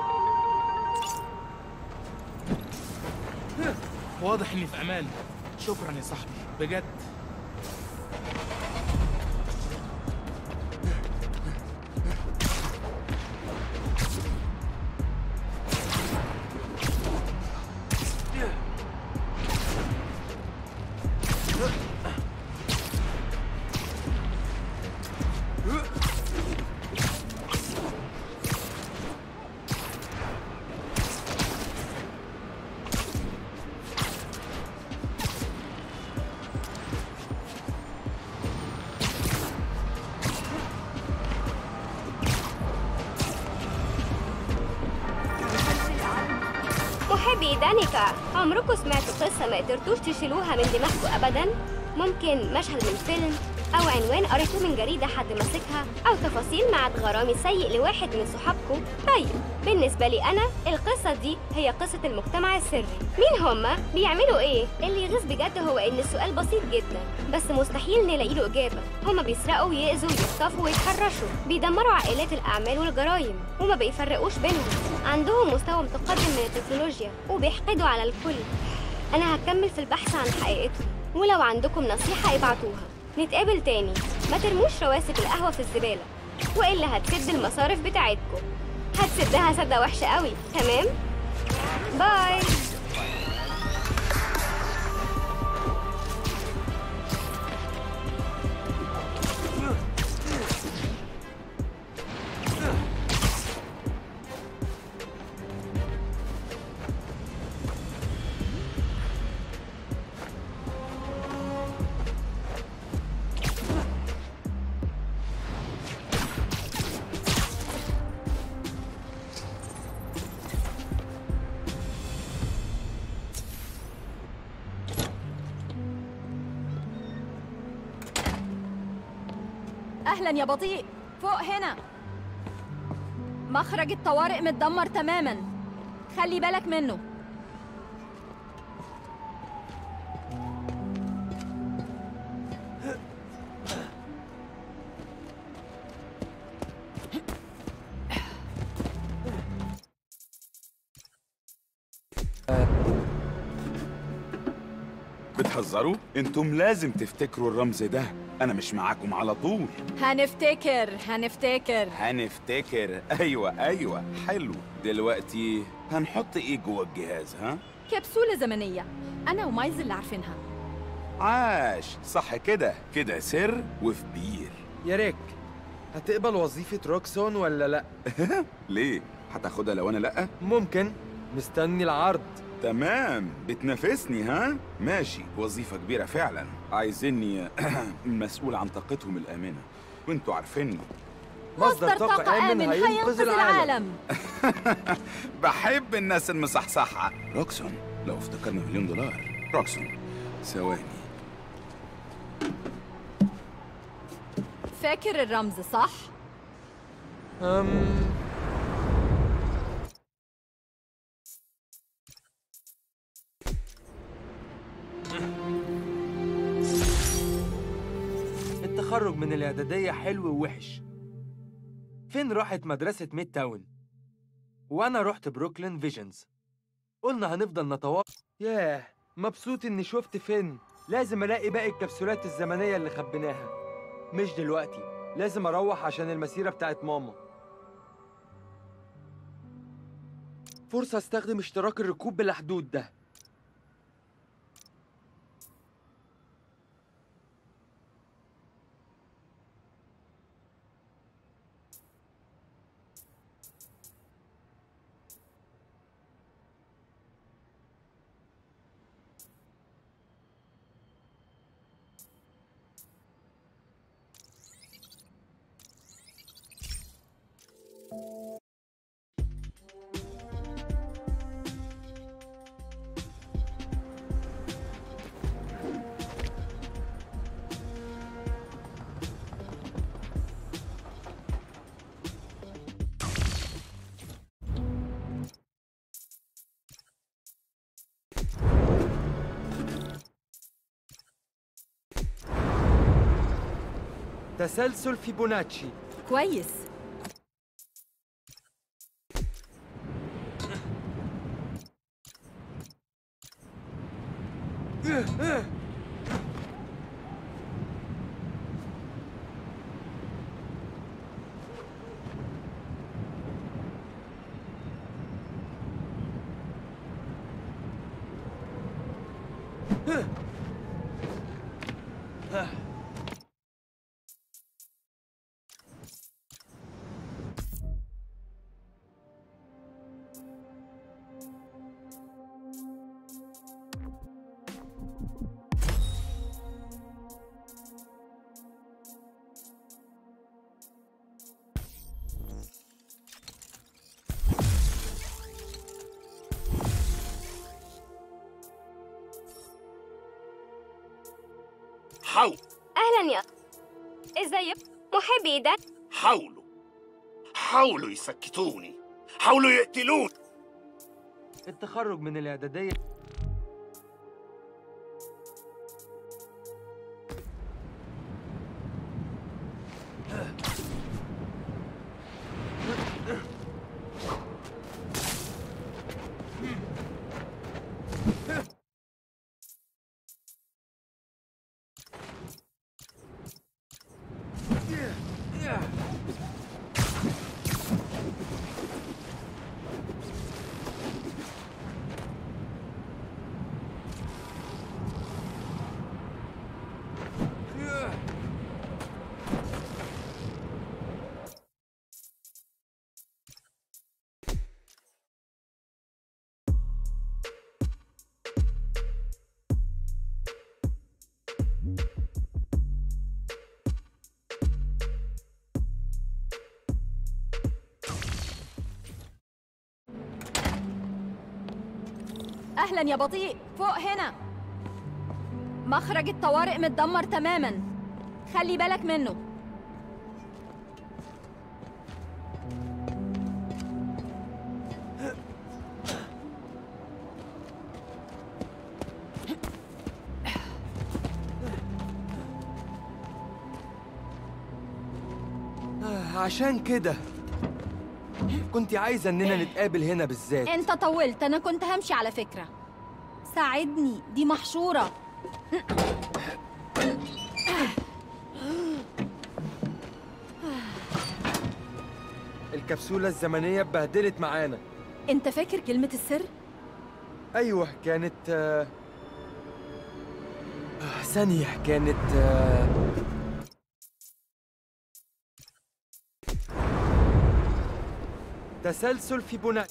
K: واضح اني في امان. شكرا يا صاحبي بجد.
O: محبي دانيكا، عمركم سمعتوا قصة ما قدرتوش تشيلوها من دماغكم أبدا؟ ممكن مشهد من فيلم، أو عنوان قريته من جريدة حد ماسكها، أو تفاصيل ميعاد غرامي سيء لواحد من صحابكم. طيب بالنسبة لي أنا القصة دي هي قصة المجتمع السري. مين هما؟ بيعملوا إيه؟ اللي يغيظ بجد هو إن السؤال بسيط جدا بس مستحيل نلاقي له إجابة. هما بيسرقوا ويأذوا ويخطفوا ويتحرشوا، بيدمروا عائلات الأعمال والجرايم وما بيفرقوش بينهم. عندهم مستوى متقدم من التكنولوجيا وبيحقدوا على الكل. أنا هكمل في البحث عن حقيقتهم، ولو عندكم نصيحة ابعتوها. نتقابل تاني. ما ترموش رواسب القهوة في الزبالة وإلا هتسد المصارف بتاعتكم. هتسدها سدة وحشة قوي. تمام؟ باي.
L: أهلا يا بطيء، فوق هنا. مخرج الطوارئ متدمر تماما، خلي بالك منه.
C: بتهزروا؟ انتم لازم تفتكروا الرمز ده. انا مش معاكم على طول.
L: هنفتكر.
C: ايوه حلو. دلوقتي هنحط ايه جوه الجهاز؟ ها؟
L: كبسولة زمنية، أنا ومايز اللي عارفينها.
C: عاش، صح كده سر وفي بير.
B: يا ريك، هتقبل وظيفة روكسون ولا لأ؟
C: ليه؟ هتاخدها لو أنا لأ؟
B: ممكن، مستني العرض.
C: تمام، بتنافسني ها؟ ماشي، وظيفة كبيرة فعلا. عايزيني مسؤول عن طاقتهم الآمنة، وانتوا عارفيني
L: مصدر طاقة آمن هينقذ العالم.
C: بحب الناس المصحصحة. روكسون، لو افتكرنا $1,000,000. روكسون، ثواني.
L: فاكر الرمز صح؟
B: التخرج من الإعدادية حلو ووحش. فين راحت مدرسة ميد تاون؟ وأنا رحت بروكلين فيجنز. قلنا هنفضل نتواصل. ياه، مبسوط إني شفت فين. لازم ألاقي باقي الكبسولات الزمنية اللي خبيناها. مش دلوقتي، لازم أروح عشان المسيرة بتاعت ماما. فرصة أستخدم اشتراك الركوب بلا حدود ده. تسلسل فيبوناتشي.
L: كويس.
C: حو.
O: أهلا يا ازيك محبي ده؟
P: حاولوا يسكتوني، حاولوا يقتلوني.
B: التخرج من الإعدادية
L: أهلا يا بطيء، فوق هنا. مخرج الطوارئ متدمر تماما، خلي بالك منه.
B: عشان كده كنت عايزة إننا نتقابل هنا بالذات.
L: انت طولت، انا كنت همشي على فكرة. ساعدني، دي محشورة.
B: الكبسولة الزمنية اتبهدلت معانا.
L: انت فاكر كلمة السر؟
B: أيوة كانت ثانية كانت تسلسل فيبوناكي.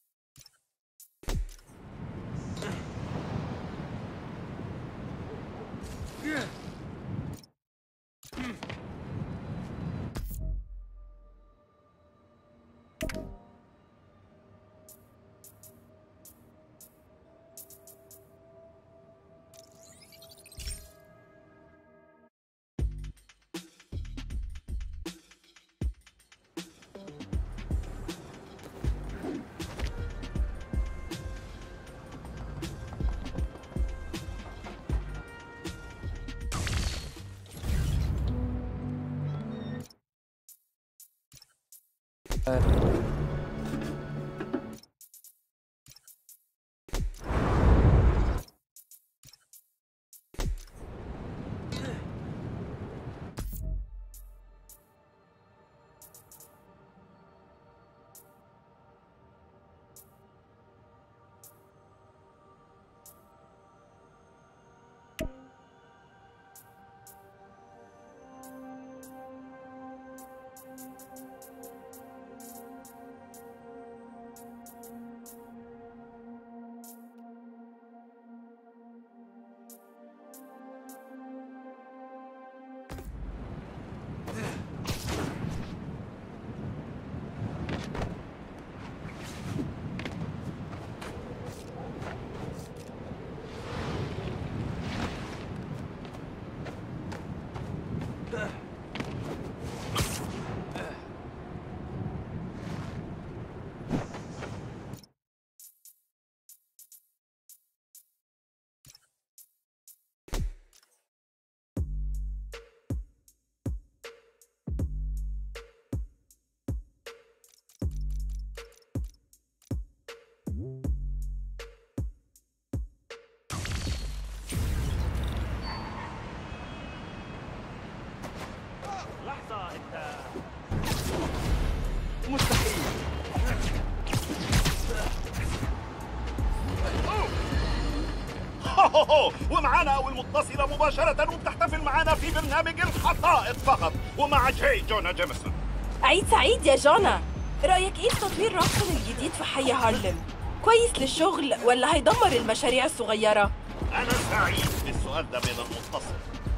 P: ومعانا أول متصلة مباشرة وبتحتفل معانا في برنامج الحقائق فقط ومع جونا جيمسون.
Q: عيد سعيد يا جونا. رأيك إيه في تطوير روكسون الجديد في حي هارلم؟ كويس للشغل ولا هيدمر المشاريع الصغيرة؟
P: أنا سعيد بالسؤال ده من المتصل.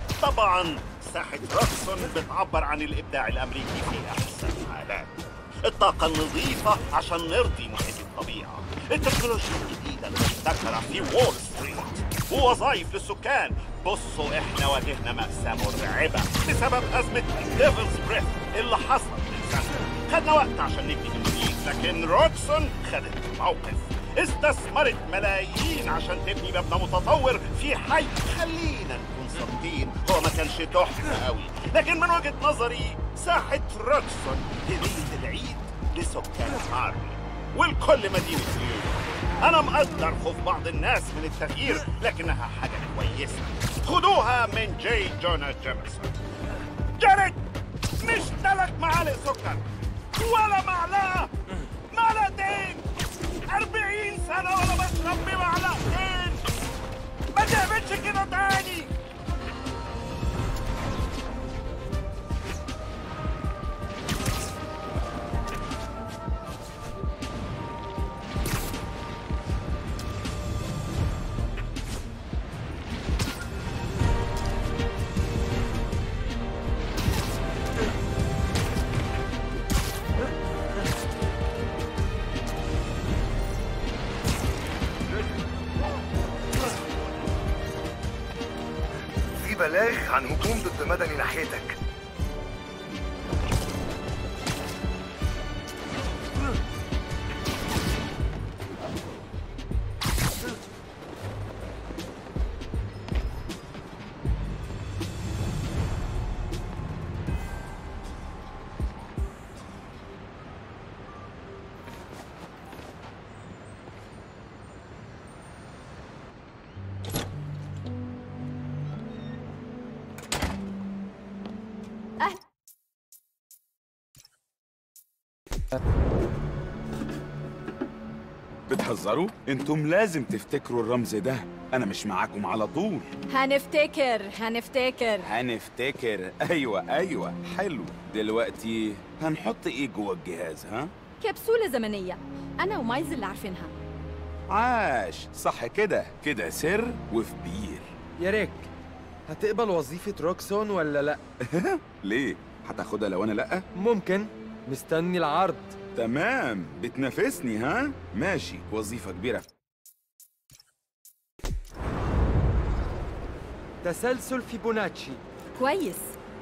P: طبعا ساحة روكسون بتعبر عن الإبداع الأمريكي في أحسن حالات. الطاقة النظيفة عشان نرضي محيط الطبيعة. التكنولوجيا الجديدة المبتكرة في وول ستريت. ووظائف للسكان. بصوا احنا واجهنا مأساة مرعبة بسبب أزمة ديفلز بريث اللي حصل من سنة. خدنا وقت عشان نبني جديد، لكن روكسون خدت الموقف، استثمرت ملايين عشان تبني مبنى متطور في حي. خلينا نكون صادقين، هو ما كانش تحفة قوي، لكن من وجهة نظري ساحة روكسون هدية العيد لسكان هارلم والكل مدينة نيويورك. أنا مقدر خوف بعض الناس من التغيير، لكنها حاجة كويسة. خدوها من جي جونا جيمسون. جاريت، مش 3 معالق سكر ولا معلقة، معلقتين. 40 سنة وأنا بشرب بمعلقتين. ما تعملش كده تاني.
D: بلاغ عن هجوم ضد مدني ناحيتك.
C: بتهزروا؟ انتم لازم تفتكروا الرمز ده، انا مش معاكم على طول. هنفتكر. ايوه حلو. دلوقتي هنحط ايه جوه الجهاز؟ ها؟
L: كبسولة زمنية، انا ومايز اللي عارفينها.
C: عاش، صح كده سر وفي بير.
B: يا ريك، هتقبل وظيفة روكسون ولا لا؟
C: ليه؟ هتاخدها لو انا لا؟
B: ممكن، مستني العرض.
C: تمام، بتنافسني ها؟ ماشي، وظيفة كبيرة.
B: تسلسل فيبوناتشي.
L: كويس.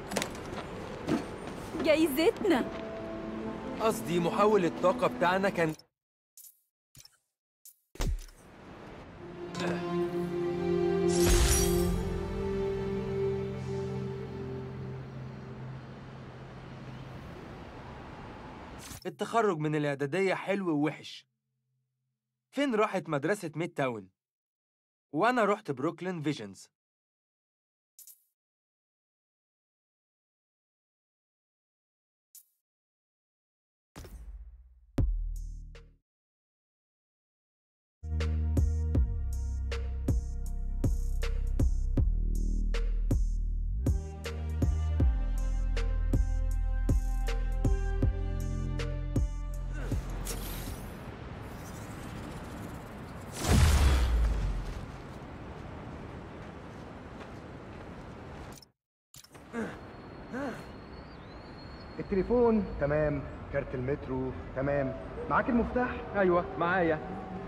L: جايزتنا.
B: قصدي محول الطاقة بتاعنا كان التخرج من الإعدادية حلو ووحش. فين راحت مدرسة ميد تاون؟ وأنا رحت بروكلين فيجنز.
D: التليفون تمام، كارت المترو تمام، معاك المفتاح؟
B: ايوه معايا.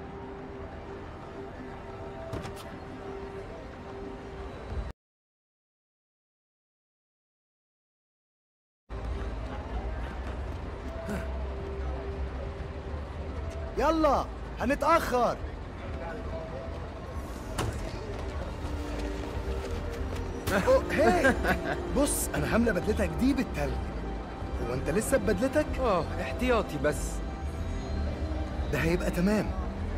D: يلا هنتأخر. هي بص، انا هامله بدلتك دي بالتلج. هو انت لسه ببدلتك؟
B: احتياطي بس.
D: ده هيبقى تمام.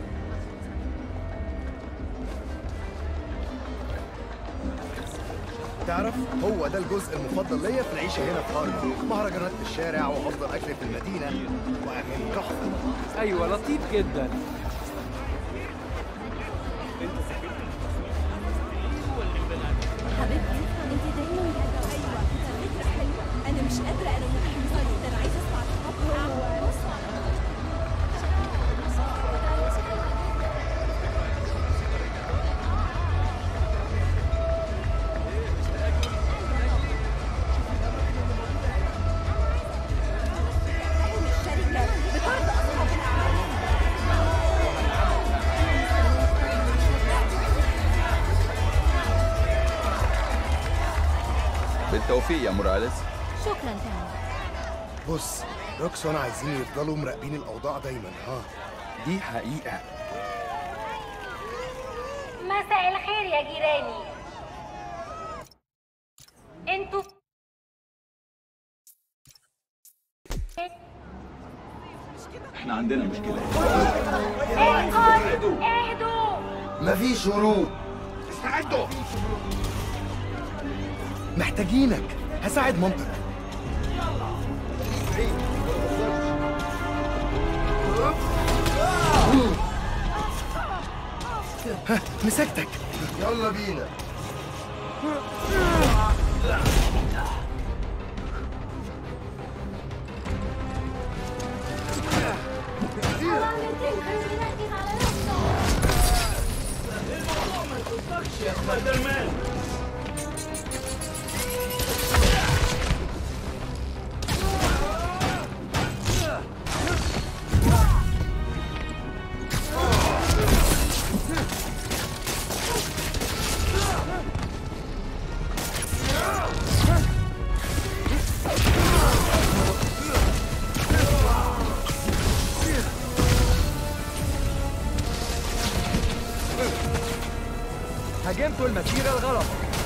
D: تعرف، هو ده الجزء المفضل ليا في العيشه هنا في هارلم. مهرجانات في الشارع وافضل اكل في المدينه واغاني تحفه.
B: ايوه لطيف جدا.
N: حبيبتي انت دايما ايوه فكره حلوه. انا مش قادره، انا متحمسه جدا، انا عايزه اسمع الشركه بترضى اصحاب الاعمال.
R: بالتوفيق يا موراليس.
L: شكرا تاني.
D: بص، روكسون عايزين يفضلوا مراقبين الأوضاع دايما.
R: دي حقيقة.
M: مساء الخير يا جيراني. انتوا
R: احنا عندنا مشكلة.
M: اهدوا.
D: مفيش هروب.
J: استعدوا.
D: محتاجينك. هساعد مامتك. ها، مسكتك. يلا بينا.
J: يا سبايدر مان.
F: هاجمتوا المسيرة الغلط.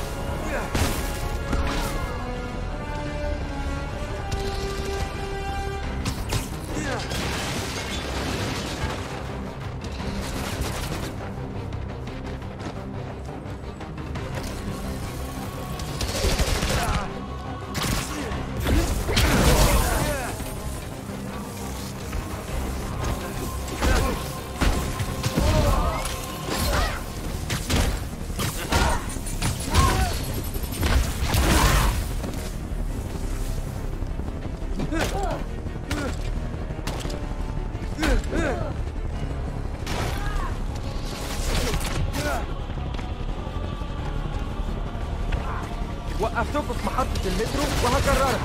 F: وقفتكم في محطة المترو وهكررها.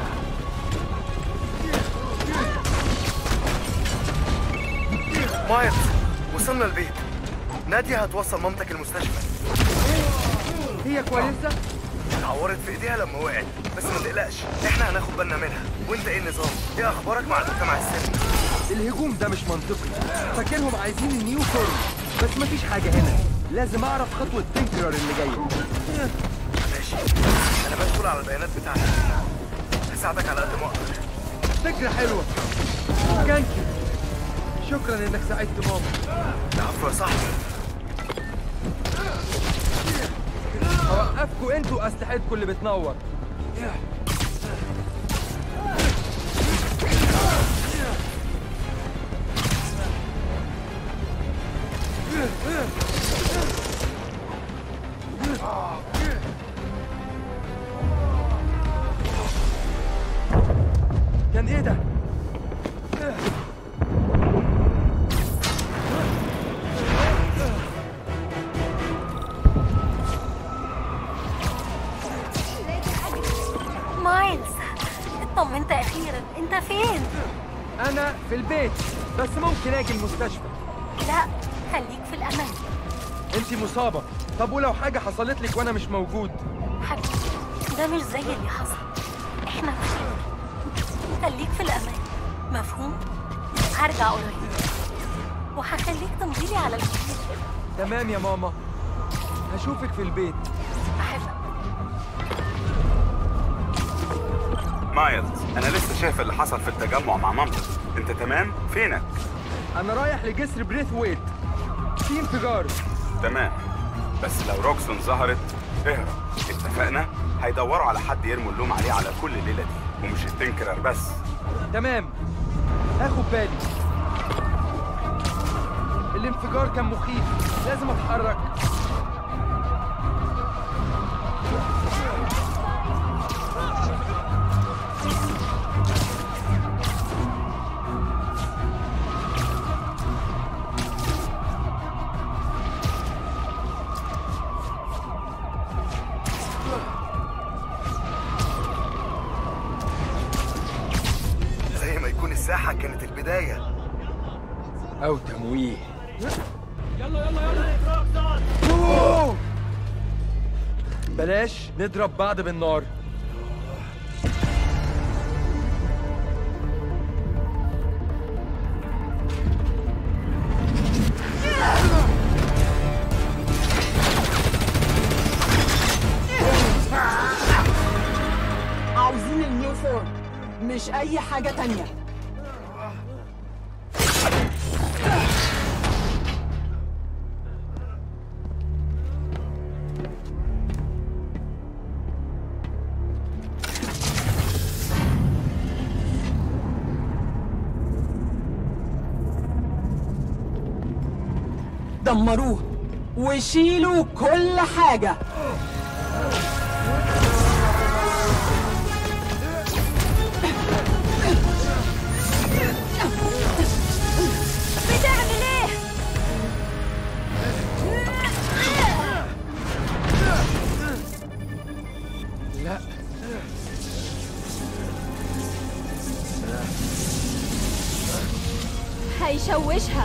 D: مايلز، وصلنا البيت. نادية هتوصل مامتك المستشفى.
F: هي كويسة؟
D: اتعورت في ايديها لما وقعت، بس ما تقلقش، احنا هناخد بالنا منها. وانت ايه النظام؟ ايه اخبارك مع المجتمع السري؟
F: الهجوم ده مش منطقي. فاكرهم عايزين النيو فورم، بس مفيش حاجة هنا. لازم اعرف خطوة تنكرر اللي جاية.
D: ماشي، انا بدخل على البيانات بتاعتك. هساعدك على قد ما اقدر.
F: فكرة حلوة. كانكي، شكرا انك ساعدت ماما.
D: العفو يا صاحبي.
F: هوقفكوا انتوا اسلحتكوا اللي بتنور. كان ايه ده؟
M: مايلز، اطمنت اخيرا. انت فين؟
F: انا في البيت، بس ممكن اجي المستشفى.
M: لا، خليك في الامان.
F: انتي مصابة. طب ولو حاجة حصلت لك وانا مش موجود؟
M: حبيبي، ده مش زي اللي حصل. احنا بخير. خليك في الامان، مفهوم؟ هرجع قريب وهخليك تمضيلي على الكتير.
F: تمام يا ماما، هشوفك في البيت.
M: بحبك.
C: مايلز، انا لسه شايف اللي حصل في التجمع مع مامتك. انت تمام؟ فينك؟
F: انا رايح لجسر بريث ويت. في انفجار.
C: تمام، بس لو روكسون ظهرت اهرب. اتفقنا؟ هيدوروا على حد يرموا اللوم عليه على كل الليله دي، ومش التنكرر بس.
F: تمام، هاخد بالي. الانفجار كان مخيف، لازم اتحرك.
D: زي ما يكون الساحة كانت البداية.
F: أو تمويه.
J: يلا يلا يلا.
F: بلاش نضرب بعض بالنار.
Q: حاجة تانية. دمروه وشيلوا كل حاجة.
L: بتعمل ايه؟
B: لا
L: هيشوشها.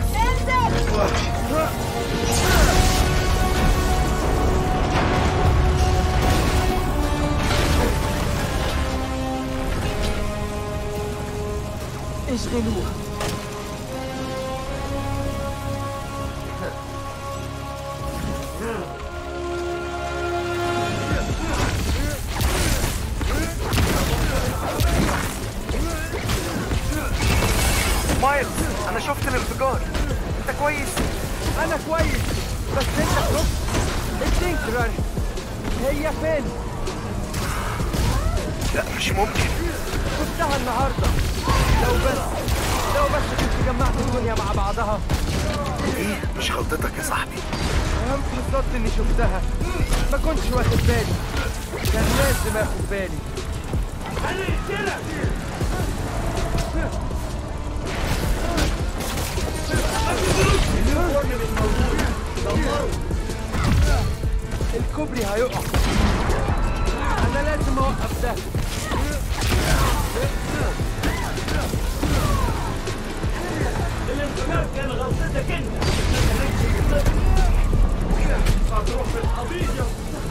Q: اشغلوها.
D: مايلز، انا شفت الانفجار. انت كويس؟
B: انا كويس، بس انت شفت التنكرر هي فين؟
D: لا مش ممكن.
B: شفتها النهارده. لو بس كنت جمعت الدنيا مع بعضها.
D: ايه مش غلطتك يا صاحبي.
B: اهم حظرت اني شفتها، ما كنتش واخد بالي. كان لازم اخد بالي. الكوبري هيقع. انا لازم اوقف ده.
S: الانفجار كان غلطتك انت. هتروح في القضية.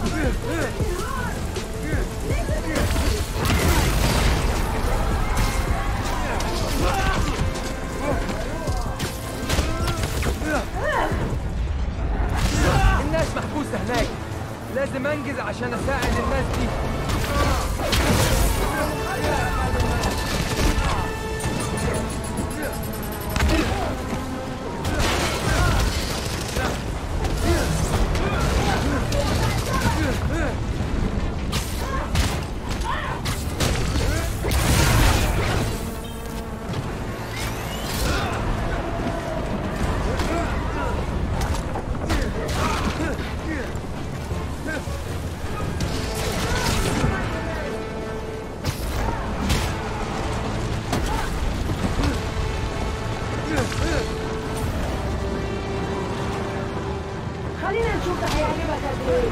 B: الناس محبوسة هناك، لازم انجز عشان اساعد الناس دي.
G: خلينا نشوف هيعجبك قد ايه.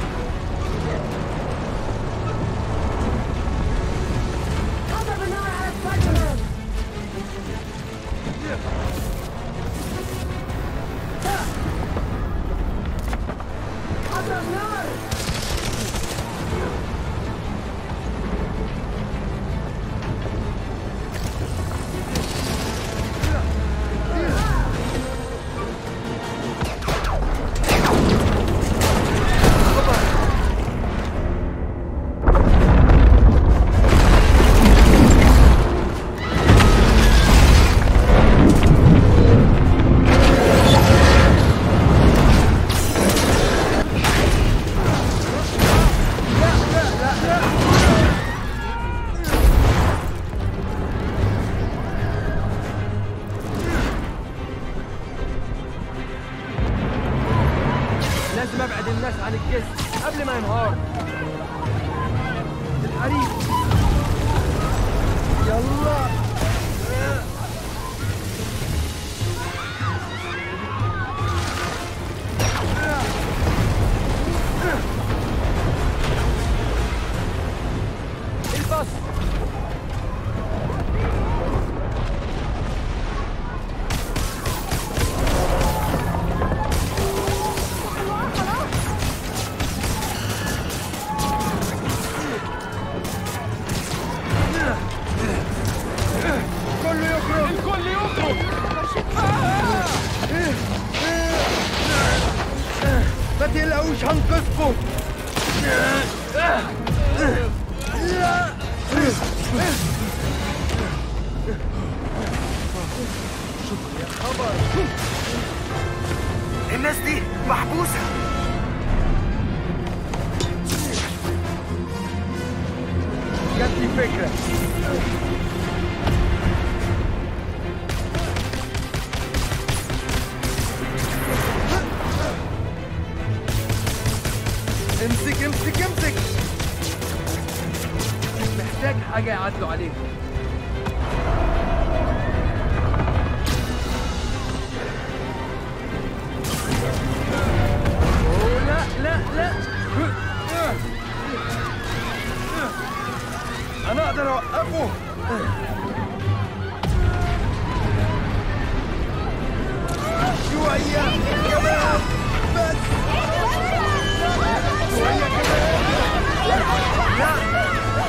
G: اضرب النار على سبايدر مان. اضرب نار. لازم ابعد الناس عن الجسم قبل ما ينهار. الحريق. يلا. الباص.
S: الكل يخرج.
B: ما تقلقوش هنقذكم. شكرا يا خبر.
D: الناس دي محبوسة.
B: جات لي فكرة. امسك امسك امسك. محتاج حاجة يعدلوا عليها. اوه لا لا لا. انا اقدر اوقفه. شوية كمان بس. شوية كمان. لا.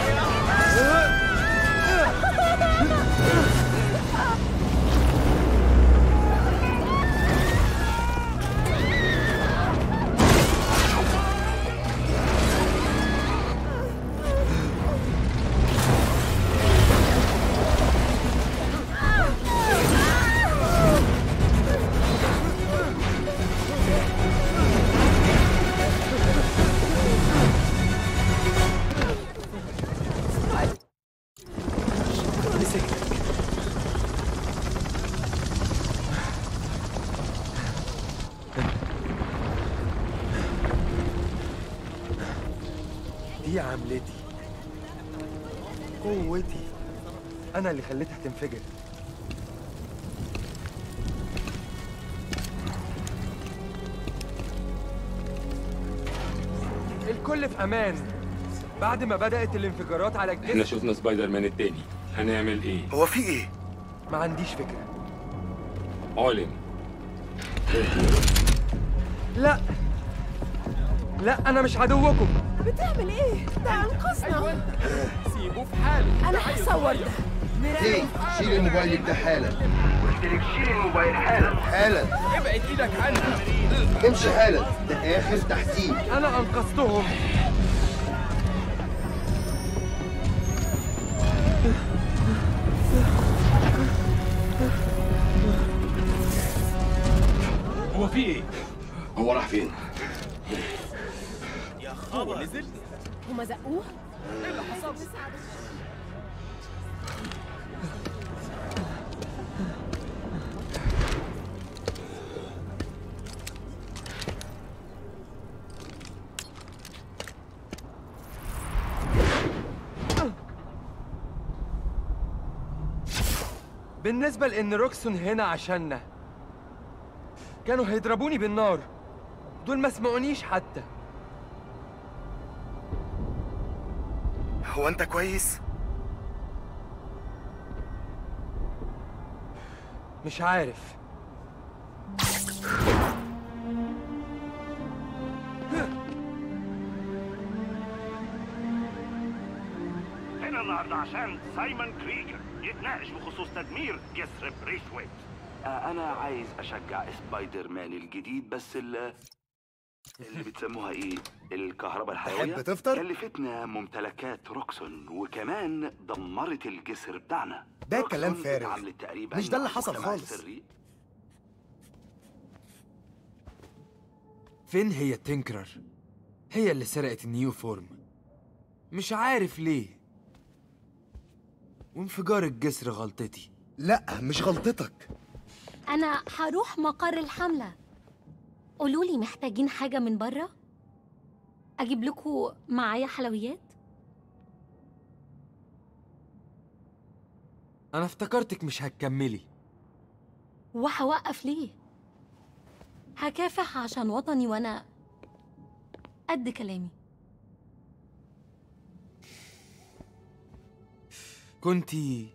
B: دي عملتي، قوتي، أنا اللي خليتها تنفجر. الكل في أمان بعد ما بدأت الانفجارات على الجسم.
T: احنا شفنا سبايدر مان التاني، هنعمل ايه؟
D: هو في ايه؟
B: ما عنديش فكرة.
T: علم.
B: لا لا، أنا مش عدوكم.
Q: بتعمل ايه؟ ده انقذنا.
J: سيبوه في حاله.
Q: انا هصور ده.
U: ايه؟ شيل الموبايل ده حالا.
J: قلت لك شيل الموبايل حالا.
U: حالا.
J: ابعد ايدك عنها.
U: امشي حالا، ده اخر تحذير.
B: انا انقذتهم.
T: هو في ايه؟ هو راح فين؟
J: يا خبر نزل.
Q: هما زقوه؟
J: ايه اللي حصل؟
B: بالنسبة لأن روكسون هنا عشاننا، كانوا هيضربوني بالنار. دول ما سمعونيش حتى.
D: هو انت كويس؟
B: مش عارف.
P: هنا النهارده عشان سايمون كريجر يتناقش بخصوص تدمير جسر بريثويت. انا عايز اشجع سبايدر مان الجديد، بس اللي بتسموها ايه، الكهرباء الحيويه
D: تحب تفطر؟
P: كلفتنا ممتلكات روكسون، وكمان دمرت الجسر بتاعنا.
D: ده كلام فارغ، مش ده اللي حصل خالص.
B: فين هي تينكرر؟ هي اللي سرقت النيو فورم، مش عارف ليه. وانفجار الجسر غلطتي.
D: لا مش غلطتك.
L: أنا هروح مقر الحملة. قولولي محتاجين حاجة من برا؟ أجيب لكم معايا حلويات؟
B: أنا افتكرتك مش هتكملي.
L: وهوقف ليه؟ هكافح عشان وطني وأنا قد كلامي.
B: كنتي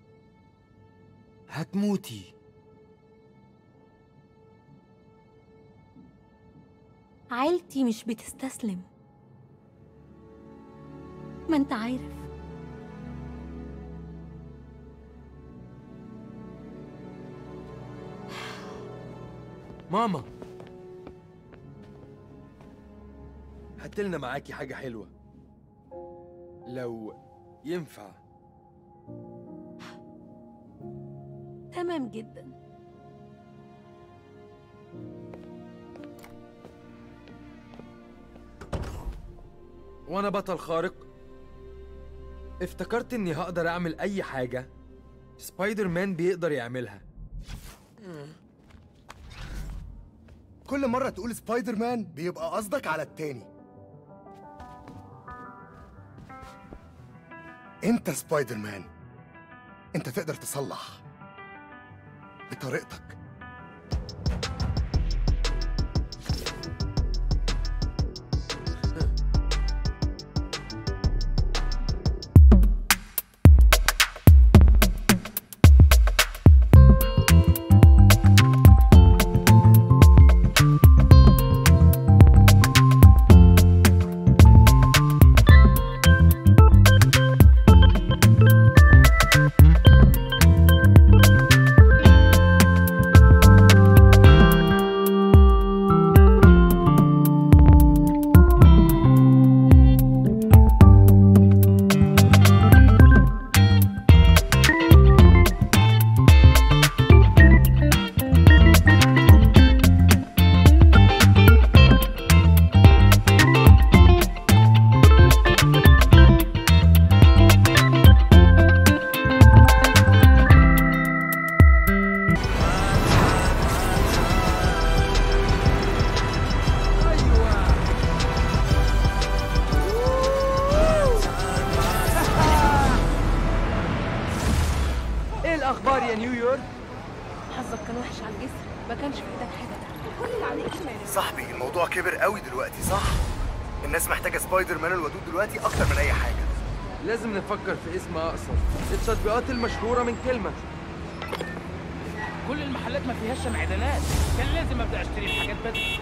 B: هتموتي.
L: عيلتي مش بتستسلم، ما انت عارف.
B: ماما، هاتلنا معاكي حاجة حلوة لو ينفع.
L: تمام جدا.
B: وانا بطل خارق افتكرت اني هقدر اعمل اي حاجة سبايدر مان بيقدر يعملها.
D: كل مرة تقول سبايدر مان بيبقى قصدك على التاني. انت سبايدر مان، انت تقدر تصلح بطريقتك.
F: الاخبار يا نيويورك؟
N: حظك كان وحش على الجسر، ما كانش في ايدك حاجه تعمل. كل اللي عليك
D: صاحبي الموضوع كبر قوي دلوقتي، صح؟ الناس محتاجه سبايدر مان الودود دلوقتي اكتر من اي حاجه.
F: لازم نفكر في اسم اقصر. التطبيقات المشهوره من كلمه.
K: كل المحلات ما فيهاش معدنات، كان لازم ابدا اشتري الحاجات بدري.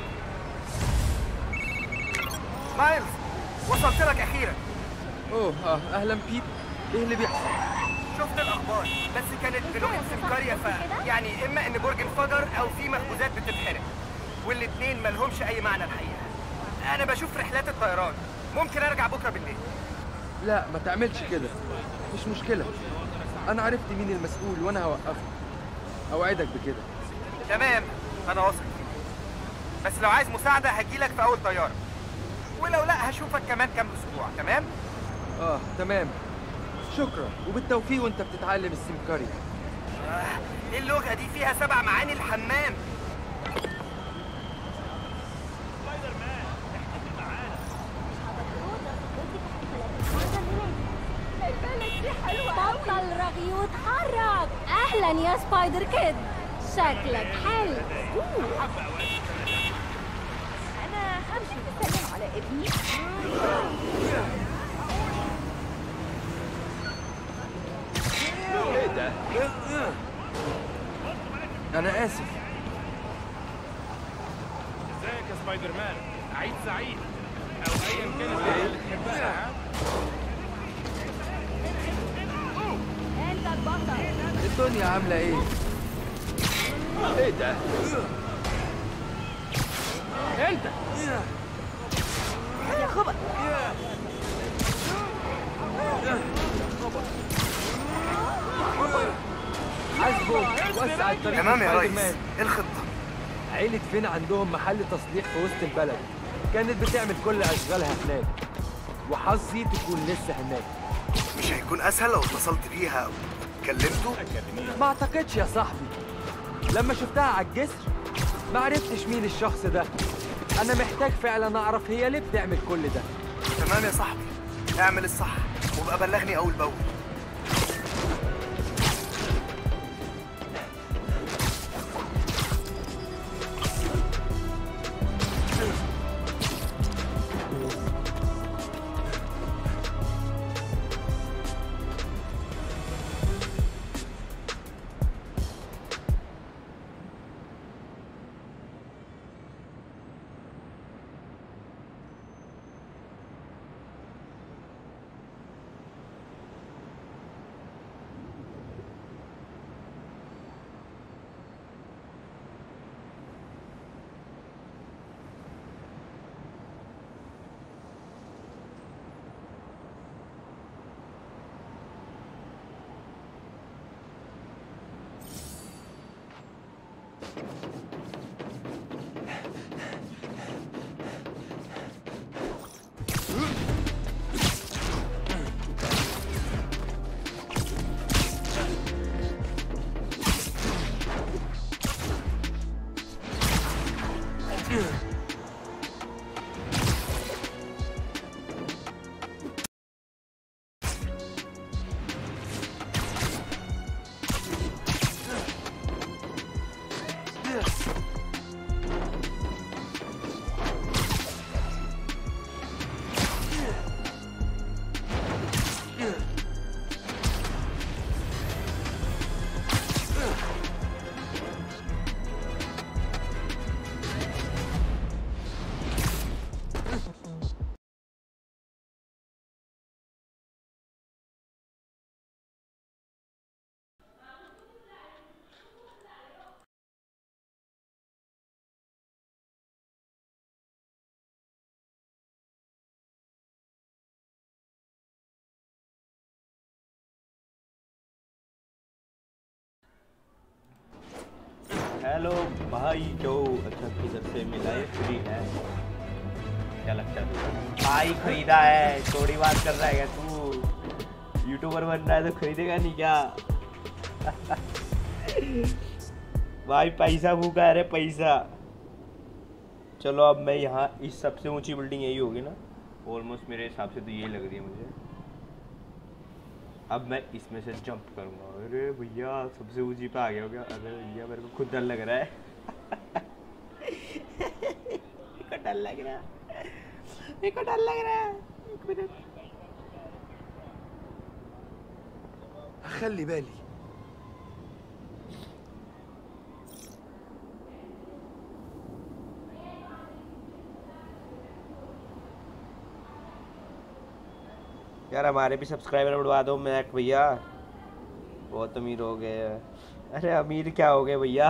D: مايلز وصلت لك اخيرا.
F: اوه اهلا بيب. ايه اللي بيحصل؟
D: شفت الاخبار بس كانت بلغه سمكاريا، يعني اما ان برج انفجر او في مخبوزات بتتحرق، والاتنين مالهمش اي معنى الحقيقه. انا بشوف رحلات الطيران، ممكن ارجع بكره بالليل.
F: لا ما تعملش كده، مش مشكله. انا عرفت مين المسؤول وانا هوقفه، اوعدك بكده.
D: تمام انا واثق فيك، بس لو عايز مساعده هجيلك في اول طياره، ولو لا هشوفك كمان كام اسبوع. تمام؟
F: تمام. شكرا وبالتوفيق وانت بتتعلم السمكري.
D: ايه اللغه دي فيها 7 معاني الحمام.
L: بطل رغي واتحرك. اهلا يا سبايدر كيد، شكلك حلو.
N: انا همشي تسلم على ابني.
F: ايه ده؟ انا اسف.
K: ازيك يا سبايدر مان؟ عيد سعيد او ايا كان اللي تحبها.
N: انت البطل.
F: الدنيا عامله ايه؟ ايه ده؟
K: انت
N: يا خبر.
F: عزبو وسع الطريق.
D: تمام يا ريس، ايه الخطه؟
F: عيلة فين عندهم محل تصليح في وسط البلد، كانت بتعمل كل اشغالها هناك، وحظي تكون لسه هناك.
D: مش هيكون اسهل لو اتصلت بيها كلمته؟
F: ما اعتقدش يا صاحبي. لما شفتها على الجسر ما عرفتش مين الشخص ده. انا محتاج فعلا اعرف هي ليه بتعمل كل ده.
D: تمام يا صاحبي، اعمل الصح وابقى بلغني اول باول.
A: हेलो भाई जो अच्छा किधर से मिला है फ्री है क्या लगता है भाई खरीदा है थोड़ी बात कर रहा है क्या तू यूट्यूबर बन रहा है तो खरीदेगा नहीं क्या भाई पैसा भूखा है रे पैसा। चलो अब मैं यहाँ इस सबसे ऊंची बिल्डिंग यही होगी ना ऑलमोस्ट मेरे हिसाब से तो यही लग रही है मुझे। अब मैं इसमें से जंप करूंगा। अरे भैया सबसे ऊंची पे आ गया हो क्या। अरे भैया मेरे को खुद डर लग रहा है मेरे को डर लग रहा है मेरे को डर लग रहा है। एक मिनट
B: خلي بالي
A: यार हमारे भी सब्सक्राइबर बढ़वा दो मैक भैया बहुत अमीर हो गए। अरे अमीर क्या हो गए भैया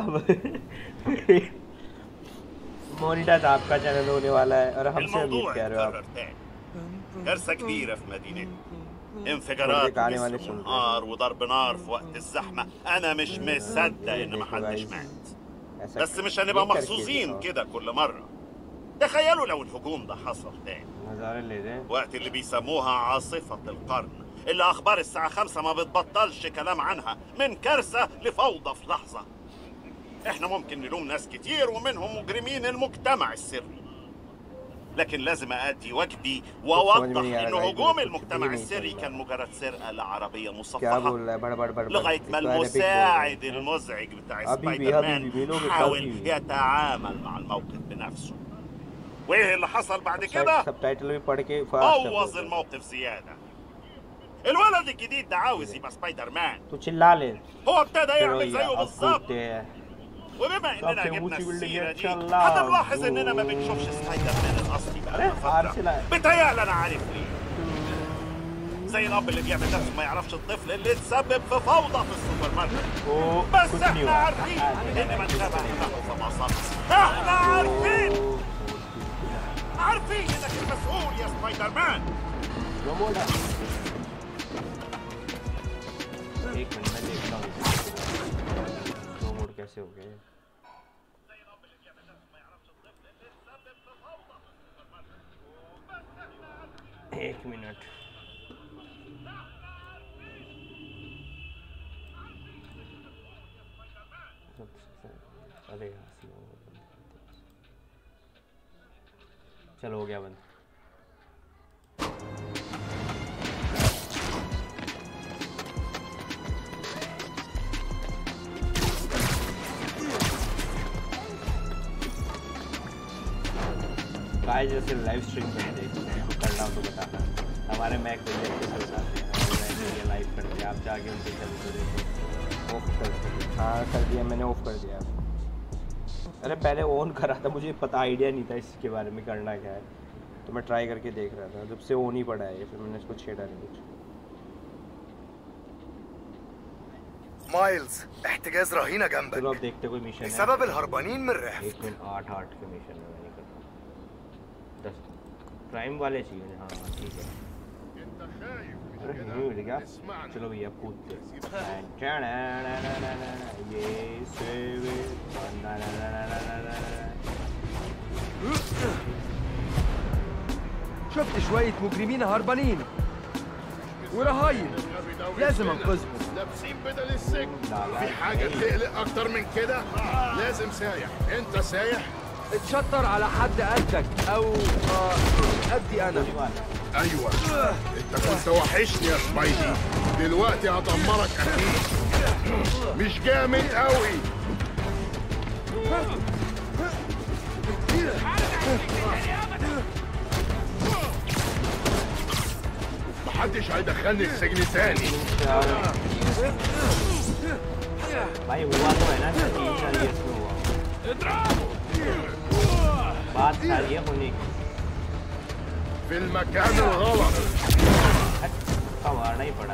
A: मोनिटाइज आपका चैनल होने वाला है और हमसे अमीर कह रहे हो आप।
P: كارثة كبيرة في مدينتنا انفجارات نار وضرب نار في وقت الزحمة. أنا مش مصدق إن محدش مات بس مش هنبقى محظوظين كده كل مرة. تخيلوا لو الهجوم ده حصل تاني وقت اللي بيسموها عاصفة القرن اللي أخبار الساعة 5 ما بتبطلش كلام عنها من كارثة لفوضى في لحظة. إحنا ممكن نلوم ناس كتير ومنهم مجرمين المجتمع السري لكن لازم أأدي واجبي وأوضح إن هجوم المجتمع السري كان مجرد سرقة لعربية مصفحة لغاية ما المساعد المزعج بتاع سبايدر مان حاول يتعامل مع الموقف بنفسه. وايه اللي حصل بعد كده؟ بوظ الموقف زيادة. الولد الجديد ده عاوز يبقى سبايدر مان هو ابتدى يعمل زيه بالظبط. وبما اننا جبنا السيرة دي هنلاحظ اننا ما بنشوفش سبايدر مان الاصلي بقالنا فترة. بيتهيألي انا عارف ليه. زي الاب اللي بيعمل نفسه ما يعرفش الطفل اللي اتسبب في فوضى في السوبر ماركت. بس احنا عارفين ان من شبه له فما صار. احنا عارفين انك المسؤول يا سبايدر مان.
A: एक मिनट में देखता हूँ दो मोड कैसे हो गए। एक मिनट अरे चलो हो गया बंद। गाइस जैसे लाइव स्ट्रीम करते हैं करना हो तो बताना। हमारे मैक भैया कैसे बताते हैं ये लाइव करते हैं आप जाके उनके चैनल देखो। ऑफ कर दिया हाँ कर दिया मैंने ऑफ कर दिया। अरे पहले ऑन करा था मुझे पता आइडिया नहीं था इसके बारे में करना क्या है तो मैं ट्राई करके देख रहा था जब से ऑन ही पड़ा है फिर मैंने इसको छेड़ा नहीं कुछ।
D: مايلز احتجاز رهينة جنبك.
A: चलो अब देखते कोई मिशन है
D: بسبب الهربانين من الرحلة.
A: 1 من 8 के मिशन में नहीं करता 10 क्राइम वाले चाहिए। हाँ ठीक है अरे नहीं मिल गया। चलो भैया कूदते ये सेवे बंदा
B: شفت شوية مجرمين هربانين ورهاين، لازم انقذهم.
J: لابسين بدل السجن. في حاجة تقلق أكتر من كده؟ لازم سايح. أنت سايح؟
B: اتشطر على حد قدك أو قدي أنا.
J: أيوة، أنت كنت وحشني يا سبايدي، دلوقتي هدمرك أكيد. مش جامد قوي. محدش هيدخلني السجن تاني.
A: भाई हुआ तो है ना तीन साल ये तो हुआ बात सारी होने की
J: في المكان الغلط.
A: कवाड़ना ही पड़ा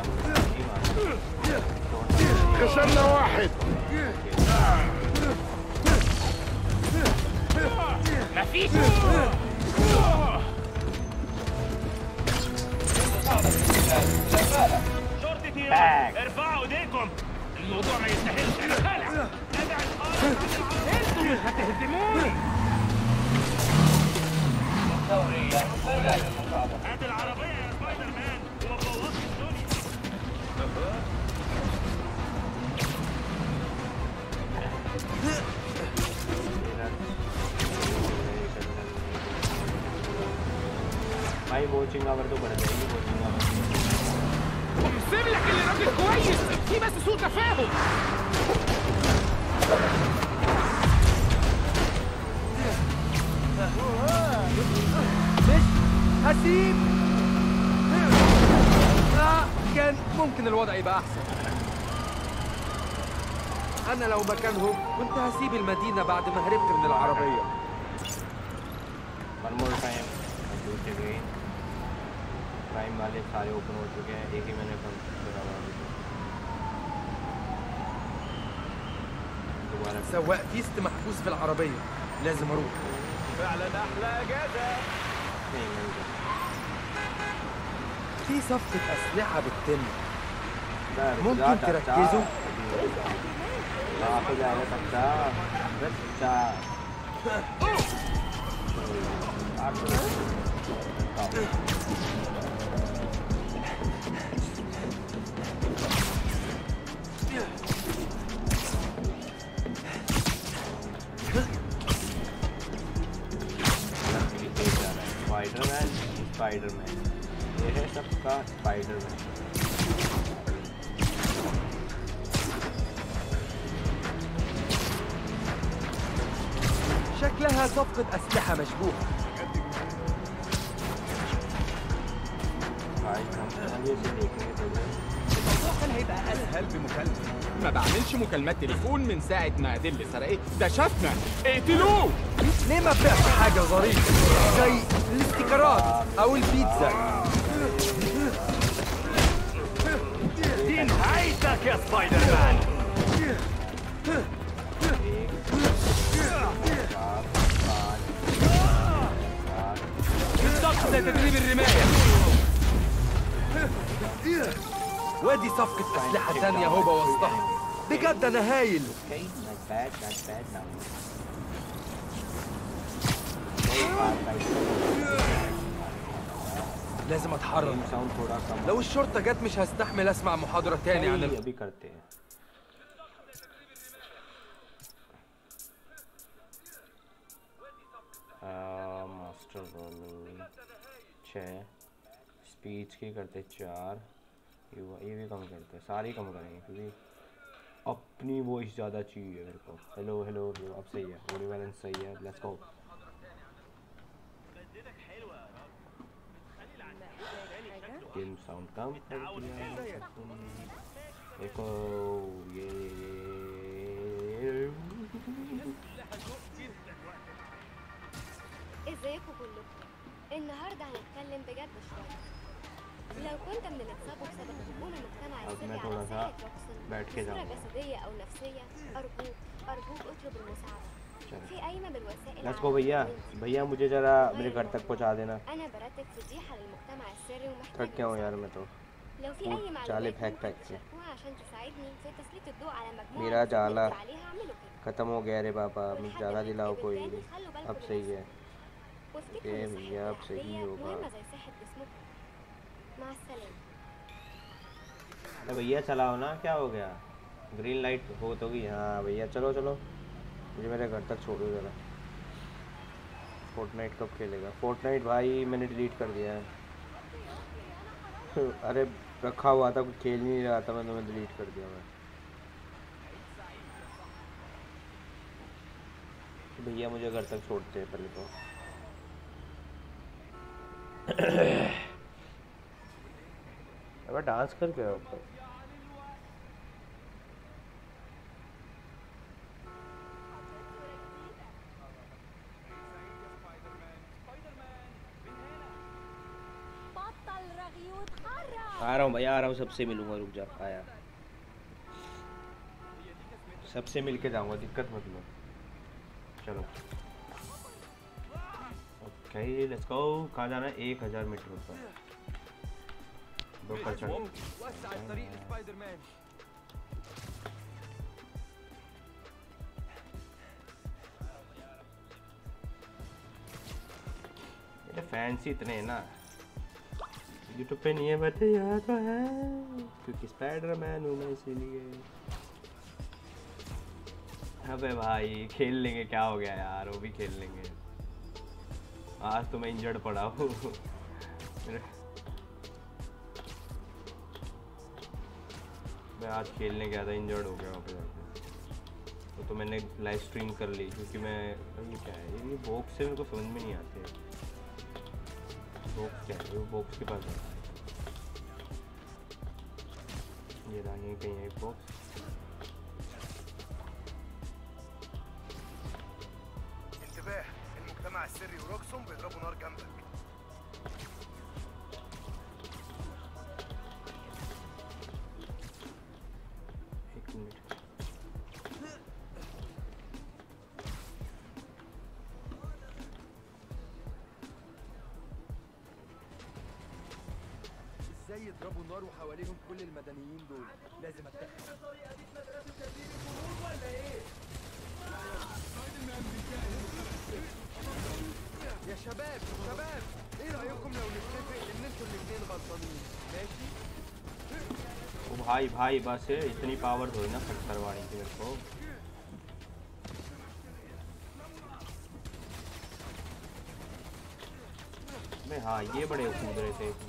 J: خسرنا واحد.
K: مفيش شرطة ايران ارفعوا ايديكم، الموضوع ما يستاهلش. انا خالع ادع الارض، انتوا مش هتهزموني. هات العربية يا سبايدر مان وما تبوظش الدنيا.
A: भाई वॉचिंग आवर तो बढ़ जाएगी watching hour
K: سيب لك اللي راجل كويس، في بس سوء تفاهم.
B: مش هسيب. كان ممكن الوضع يبقى احسن. انا لو مكانهم كنت هسيب المدينة بعد ما هربت من العربية.
A: One more time, I'll do it again. Prime वाले सारे ओपन हो चुके हैं, एक ही मैंने कंप्लीट करा हुआ है। दोबारा
B: سواق فيست محبوس في العربية، لازم اروح.
F: فعلا احلى اجازة.
A: नहीं मिल गया।
B: في صفقة أسلحة بتتم. ممكن تركزوا؟
A: आप जाने सकता बच्चा स्पाइडरमैन ये है सबका स्पाइडरमैन
B: شكلها صفقة أسلحة مشبوهة.
F: كان هيبقى اسهل بمكالمة. ما بعملش مكالمات تليفون من ساعة ما أدل سرقت ده شافنا. اقتلوه.
B: ليه ما بتعمل حاجة ظريفة زي الاستيكرات أو البيتزا؟
K: دي نهايتك يا سبايدر مان. بالضبط زي تدريب الرماية.
B: وادي صفقة أسلحة تانية هو بوسطها. بجد أنا هايل. لازم أتحرك. لو الشرطة جت مش هستحمل أسمع محاضرة تاني عن
A: मास्टर रोल 6 स्पीच की करते 4 ये भी कम करते हैं सारी कम करेंगे क्योंकि अपनी वॉइस ज़्यादा चाहिए मेरे को हेलो हेलो अब सही है ऑडियो बैलेंस सही है लेट्स गो गेम साउंड कम कर दिया देखो ये
O: ازيكم كلكم. النهارده هنتكلم بجد شويه. لو كنت من اللي اتصابوا بسبب هجوم المجتمع السري على صحة روكسون بصورة جسدية أو نفسية، أرجوك اطلب المساعدة في أي من الوسائل.
A: लेट्स गो भैया मुझे जरा मेरे घर तक पहुंचा देना.
O: أنا برتب فضيحة للمجتمع السري ومحتاج
A: थक गया हूं यार मैं तो.
O: لو في أي معلومات
A: फेंक से
O: عشان تساعدني في تسليط الضوء على مجموعة
A: मेरा जाला खत्म हो गया रे पापा मुझे जाला दिलाओ कोई अब सही है.
O: بوستكم
A: ايه
O: لصحة
A: भैया अब सही
O: الأحذية
A: होगा।
O: مهمة زي صحة جسمكم. مع السلامة.
A: अरे भैया चलाओ ना, क्या हो गया? ग्रीन लाइट हो तो गई। हाँ भैया चलो चलो, मुझे मेरे घर तक छोड़ो ज़रा। फोर्टनाइट कब खेलेगा? फोर्टनाइट भाई मैंने डिलीट कर दिया है। अरे रखा हुआ था, कुछ खेल नहीं रहा था, मैंने डिलीट कर दिया। मैं भैया मुझे घर तक छोड़ते हैं पहले तो। अब डांस कर क्या ऊपर? आ रहा हूँ भैया, आ रहा हूँ, सबसे मिलूंगा, रुक जा। आया, सबसे मिल के जाऊँगा, दिक्कत मत लो। चलो ओके लेट्स गो। कहाँ जाना है? 1000 मीटर ऊपर। दो पर चढ़।
F: وسع الطريق لسبايدر مان.
A: मेरे फैंस ही इतने हैं ना, यूट्यूब पे नहीं है बट यहाँ तो है, क्योंकि स्पाइडरमैन हूँ मैं, इसीलिए। अबे भाई खेल लेंगे, क्या हो गया यार, वो भी खेल लेंगे। आज तो मैं इंजर्ड पड़ा हूँ। मैं आज खेलने गया था, इंजर्ड हो गया वहाँ पे जाके। तो मैंने लाइव स्ट्रीम कर ली, क्योंकि मैं ये क्या है, ये बॉक्स से मेरे को समझ में नहीं आते। बॉक्स क्या है? वो बॉक्स के पास है, ये रहा, यहीं कहीं है एक बॉक्स।
D: انتباه، المجتمع السري وروكسون بيضربوا نار جنبك.
A: एक मिनट।
F: ازاي يضربوا نار وحواليهم كل المدنيين دول؟ لازم اتدخل. يا شباب شباب، ايه رايكم لو نتفق ان انتوا الاثنين غلطانين؟ ماشي؟
A: ओ भाई भाई बस इतनी पावर थोड़ी ना खर्च करवानी थी मेरे को। मैं हाँ ये बड़े कूद रहे थे।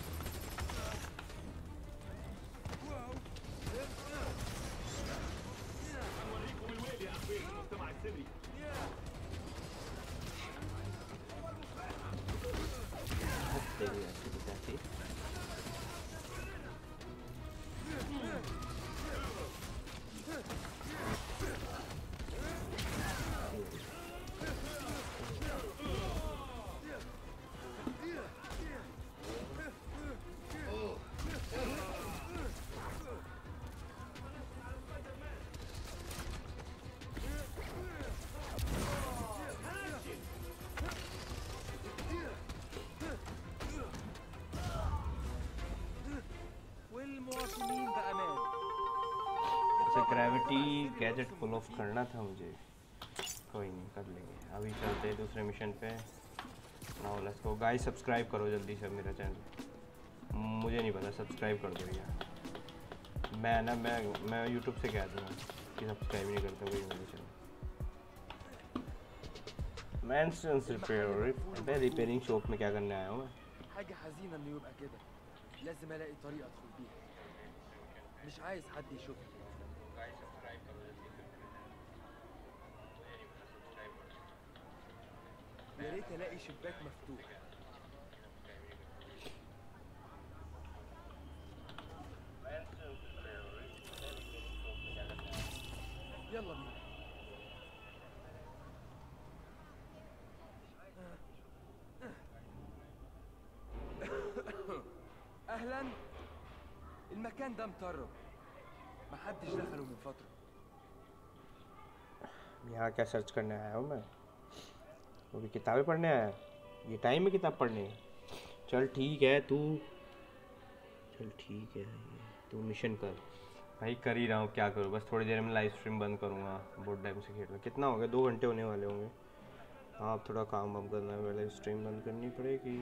F: والمواطنين بأمان.
A: ग्रेविटी गैजेट फुल ऑफ करना था मुझे, कोई नहीं, कर लेंगे। अभी चलते हैं दूसरे मिशन पे। Now let's go guys, subscribe करो जल्दी से मेरा चैनल। मुझे नहीं पता, सब्सक्राइब कर दो यार। मैं यूट्यूब से कह दूँगा कि सब्सक्राइब नहीं करता कोई मेरे channel. Maintenance repair, repairing shop में क्या करने आया हूँ मैं?
F: حاجة حزينة إنه يبقى كده. لازم ألاقي طريقة أدخل بيها. مش عايز حد يشوفني. يا ريت ألاقي شباك مفتوح. يلا بينا. أهلا. المكان ده مطرب، محدش دخله من فترة.
A: यहाँ क्या सर्च करने आया हूँ मैं? वो भी किताबें पढ़ने आया? ये टाइम में किताब पढ़ने? चल ठीक है तू, चल ठीक है तू मिशन कर। भाई कर ही रहा हूँ, क्या करूँ, बस थोड़ी देर में लाइव स्ट्रीम बंद करूँगा, बहुत टाइम से खेल रहा हूँ। कितना हो गया? 2 घंटे होने वाले होंगे। हाँ अब थोड़ा काम वाम करना है, पहले स्ट्रीम बंद करनी पड़ेगी।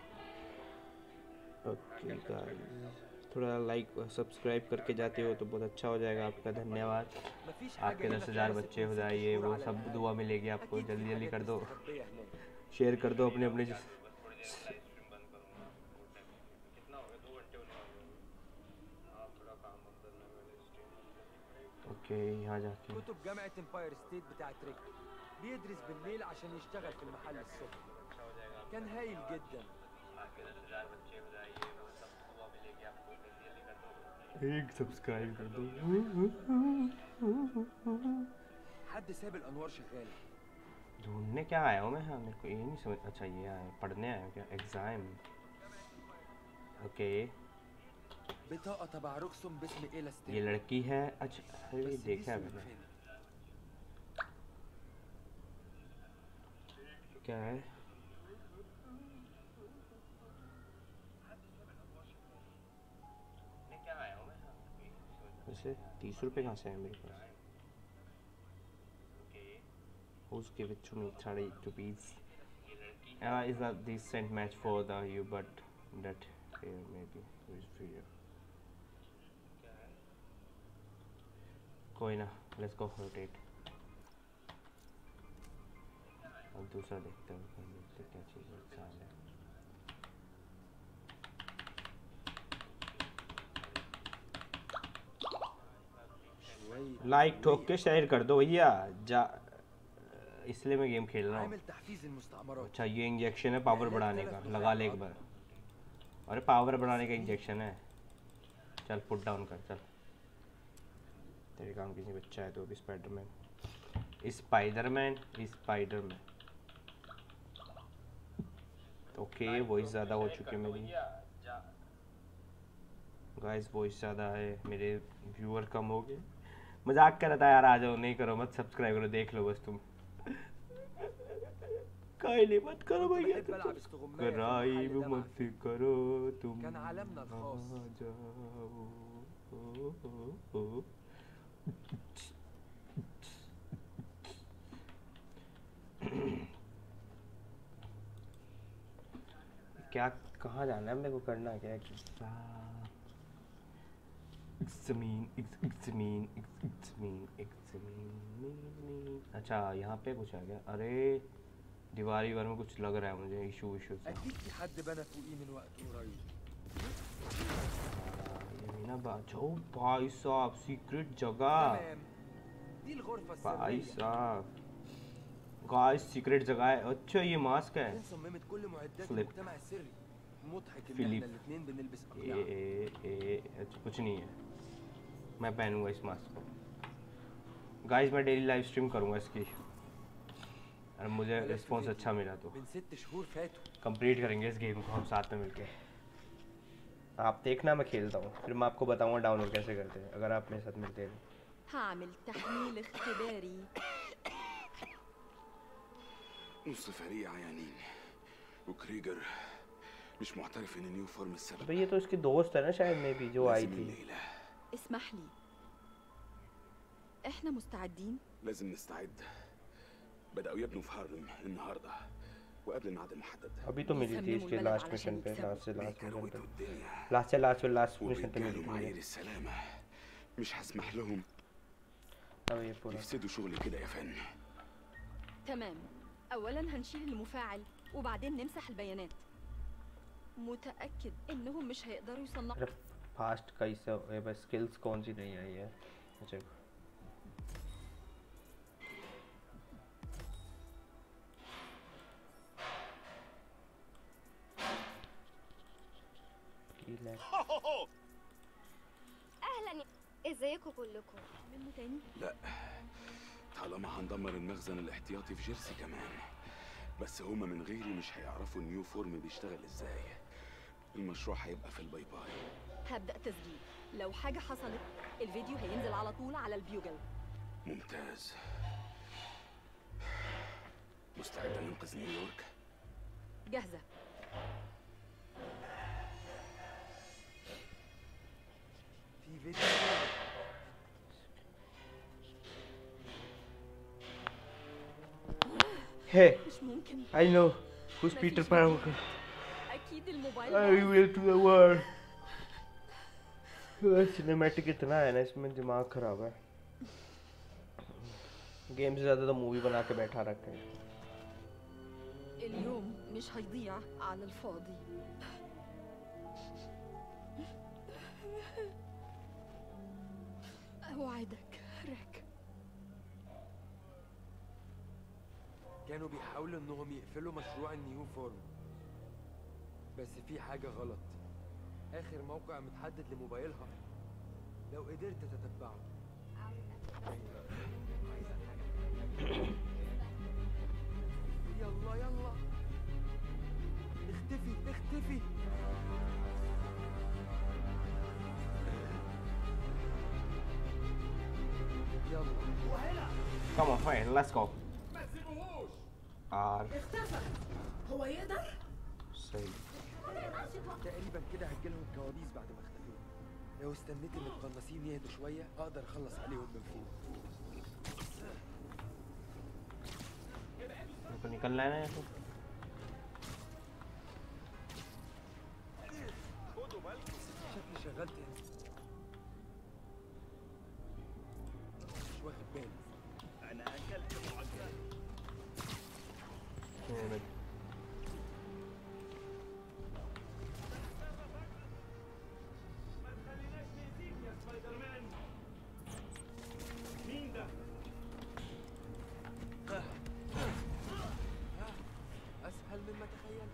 A: ओके गाइस, थोड़ा लाइक और सब्सक्राइब करके जाते हो तो बहुत अच्छा हो जाएगा, आपका धन्यवाद। आपके 10,000 बच्चे हो जाइए, वो सब दुआ मिलेगी आपको। जल्दी जल्दी कर दो, शेयर कर दो अपने अपने। ओके यहाँ जाके
B: كتب جامعة امباير ستيت بتاعت ريك، بيدرس بالليل عشان يشتغل في المحل الصبح. كان هايل جدا.
A: एक सब्सक्राइब कर दो।
B: حد ساب الانوار شغالة.
A: ढूंढने क्या आया हूँ मैं? हाँ मेरे को ये नहीं समझ। अच्छा ये आया पढ़ने आया क्या? एग्जाम। ओके
B: بطاقة تبع روكسون باسم إيلا ستيل.
A: ये लड़की है। अच्छा ये देखा है मैंने। क्या है? वैसे 30 रुपये कहाँ से है मेरे पास? Who's give it to me? 30 rupees. Is a decent match for the you, but that here maybe is for you. कोई ना, let's go rotate. अब दूसरा देखते हैं क्या चीज़ है। लाइक ठोक के शेयर कर दो भैया जा, इसलिए मैं गेम खेल रहा हूँ। अच्छा ये इंजेक्शन है पावर बढ़ाने का, लगा ले एक बार। अरे पावर बढ़ाने का इंजेक्शन है। चल पुट डाउन कर चल, तेरे काम किसी बच्चा है तो भी स्पाइडरमैन ओके वॉइस ज़्यादा हो चुकी है मेरी गाइस, वॉइस ज़्यादा है, मेरे व्यूअर कम हो गए। मजाक कर रहा था यार, आ जाओ। नहीं करो मत, सब्सक्राइब करो, देख लो बस तुम। कायले मत करो भैया, सब्सक्राइब मत करो तुम, आ जाओ। क्या कहाँ जाना है मेरे को? करना क्या है? अच्छा यहाँ पे कुछ आ गया। अरे दीवारी में कुछ लग रहा है मुझे, इशू से। ये ना बाजो भाई साहब, सीक्रेट जगह भाई साहब। गाइस सीक्रेट जगह है। अच्छा ये मास्क है फिलिप। कुछ नहीं है, मैं पहनूंगा इस मास्क को। गाइस मैं डेली लाइव स्ट्रीम करूंगा इसकी, और मुझे रिस्पॉन्स अच्छा मिला तो कंप्लीट करेंगे इस गेम को हम साथ में मिलके। आप देखना मैं खेलता हूँ, फिर मैं आपको बताऊंगा डाउनलोड कैसे करते हैं, अगर आप मेरे साथ मिलते हैं।
Q: هعمل تحليل اختباري.
C: نص فريق عيانين وكريجر مش معترف ان نيو فورم السبب.
A: तो ये तो इसकी दोस्त है ना शायद में भी जो आई थी।
Q: اسمح لي، احنا مستعدين؟
C: لازم نستعد. بدأوا يبنوا في هارلم النهارده وقبل الميعاد المحدد.
A: अभी तो मिली थी इसके लास्ट मिशन पे, लास्ट मिशन पे मिली
C: معايير السلامة. مش هسمح لهم يفسدوا شغلي كده يا فن.
Q: تمام، أولاً هنشيل المفاعل وبعدين نمسح البيانات. متأكد إنهم مش هيقدروا يصنعوا.
A: फास्ट कैसे है बस, स्किल्स कौन सी नहीं आई है? अच्छा
O: اهلا، ازيكم كلكم؟
Q: منه تاني؟
C: لا طالما هندمر المخزن الاحتياطي في جيرسي كمان، بس هما من غيري مش هيعرفوا النيو فورم بيشتغل ازاي. المشروع هيبقى في الباي باي.
Q: هبدأ تسجيل، لو حاجة حصلت الفيديو هينزل على طول على البيوجل.
C: ممتاز. مستعدة ننقذ نيويورك؟
Q: جاهزة.
B: في فيديو
A: Hey,
N: مش ممكن.
A: I know who's Peter Parker.
N: أكيد الموبايل
A: I will to the world. Cinematic इतना है ना इसमें, दिमाग खराब है। गेम से ज़्यादा तो मूवी बना के बैठा रखे हैं।
N: اليوم مش هيضيع على الفاضي. أوعدك ريك.
B: كانوا بيحاولوا انهم يقفلوا مشروع النيو فورم، بس في حاجة غلط. آخر موقع متحدد لموبايلها لو قدرت تتبعه. يلا يلا اختفي اختفي. يلا
A: Come on, fine, let's go.
N: اختفى. هو يقدر؟
A: سيء.
B: تقريبا كده هتجيلهم الكوابيس بعد ما اختفوا. لو استنيت ان القناصين يهدوا شويه اقدر اخلص عليهم من فوق.
A: तो निकलना है ना तो
B: شكلي شغلت هنا. مش واخد بالي.
K: انا اكلت معجزات. ما تخليناش نأذيك يا سبايدر مان. مين ده؟
B: اسهل مما تخيلت.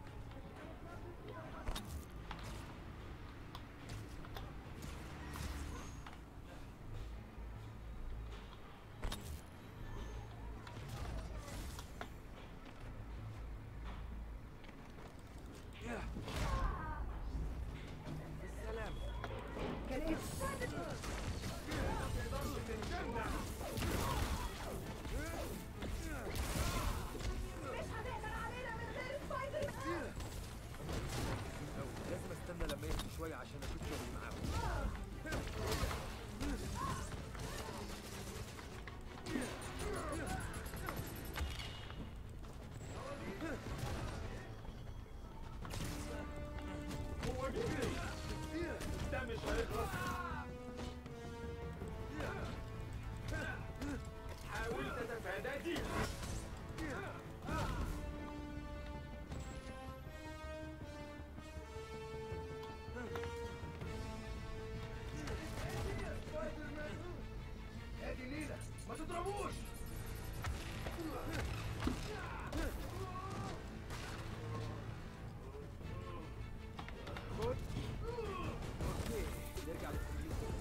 B: السلام. لازم استنى لما يهدوا شويه عشان اشوف شغلي معاهم.
K: هو جري. ده مش هيخلص. حاول تتفادى دي.
S: هادي لينا، ما تضربوش.
B: اوكي نرجع للكمبيوتر.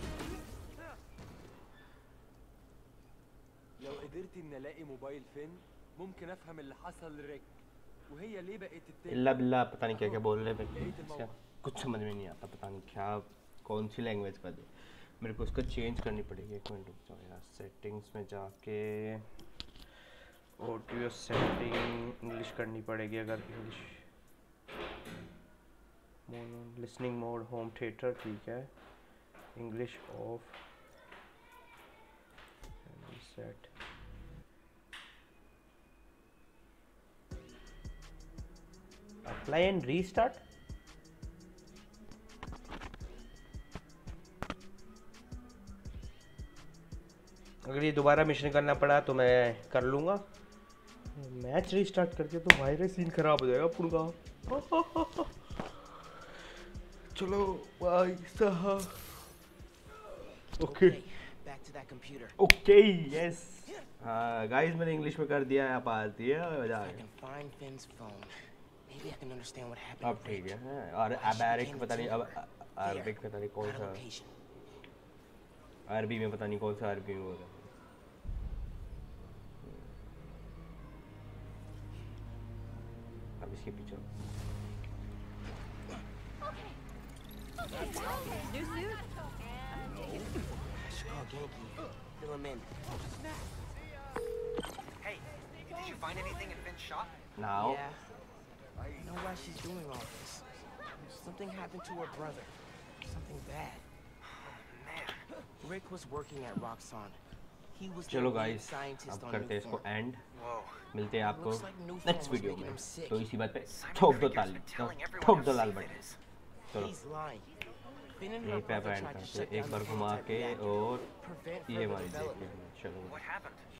B: لو قدرت ان الاقي موبايل فين ممكن افهم اللي حصل لريك وهي ليه بقت التاني.
A: इल्ला बिल्ला पता नहीं क्या क्या बोल रहे हैं, कुछ समझ में नहीं आता, पता नहीं क्या कौन सी लैंग्वेज का दे। मेरे को उसको चेंज करनी पड़ेगी। एक मिनट रुक जाओ यार, सेटिंग्स में जाके ऑडियो सेटिंग इंग्लिश करनी पड़ेगी। अगर English listening mode home theatre ठीक है, English off set. Apply and restart. अगर ये दोबारा मिशन करना पड़ा तो मैं कर लूँगा। मैच रीस्टार्ट करके तो वायरस सीन खराब हो जाएगा पूरा। चलो भाई साहब। Okay okay yes. हाँ गाइस मैंने इंग्लिश में कर दिया है, आप आती है अब ठीक है। और अरबिक पता नहीं, अब अरबिक पता नहीं कौन सा, अरबी में पता नहीं कौन सा अरबी में बोल रहा है। अब इसके पीछे
D: Hey, did you find anything in Finn's shop?
A: now
E: I know why she's doing all this. Something happened to her brother. Something bad.
D: Man,
E: Rick was working at Roxxon.
A: चलो गाइस अब करते हैं इसको एंड, मिलते हैं आपको नेक्स्ट वीडियो में। तो इसी बात पे ठोक दो लाल बटन। चलो यहीं पे आप एंड करते हैं, एक बार घुमा के और ये वाली देखते हैं। चलो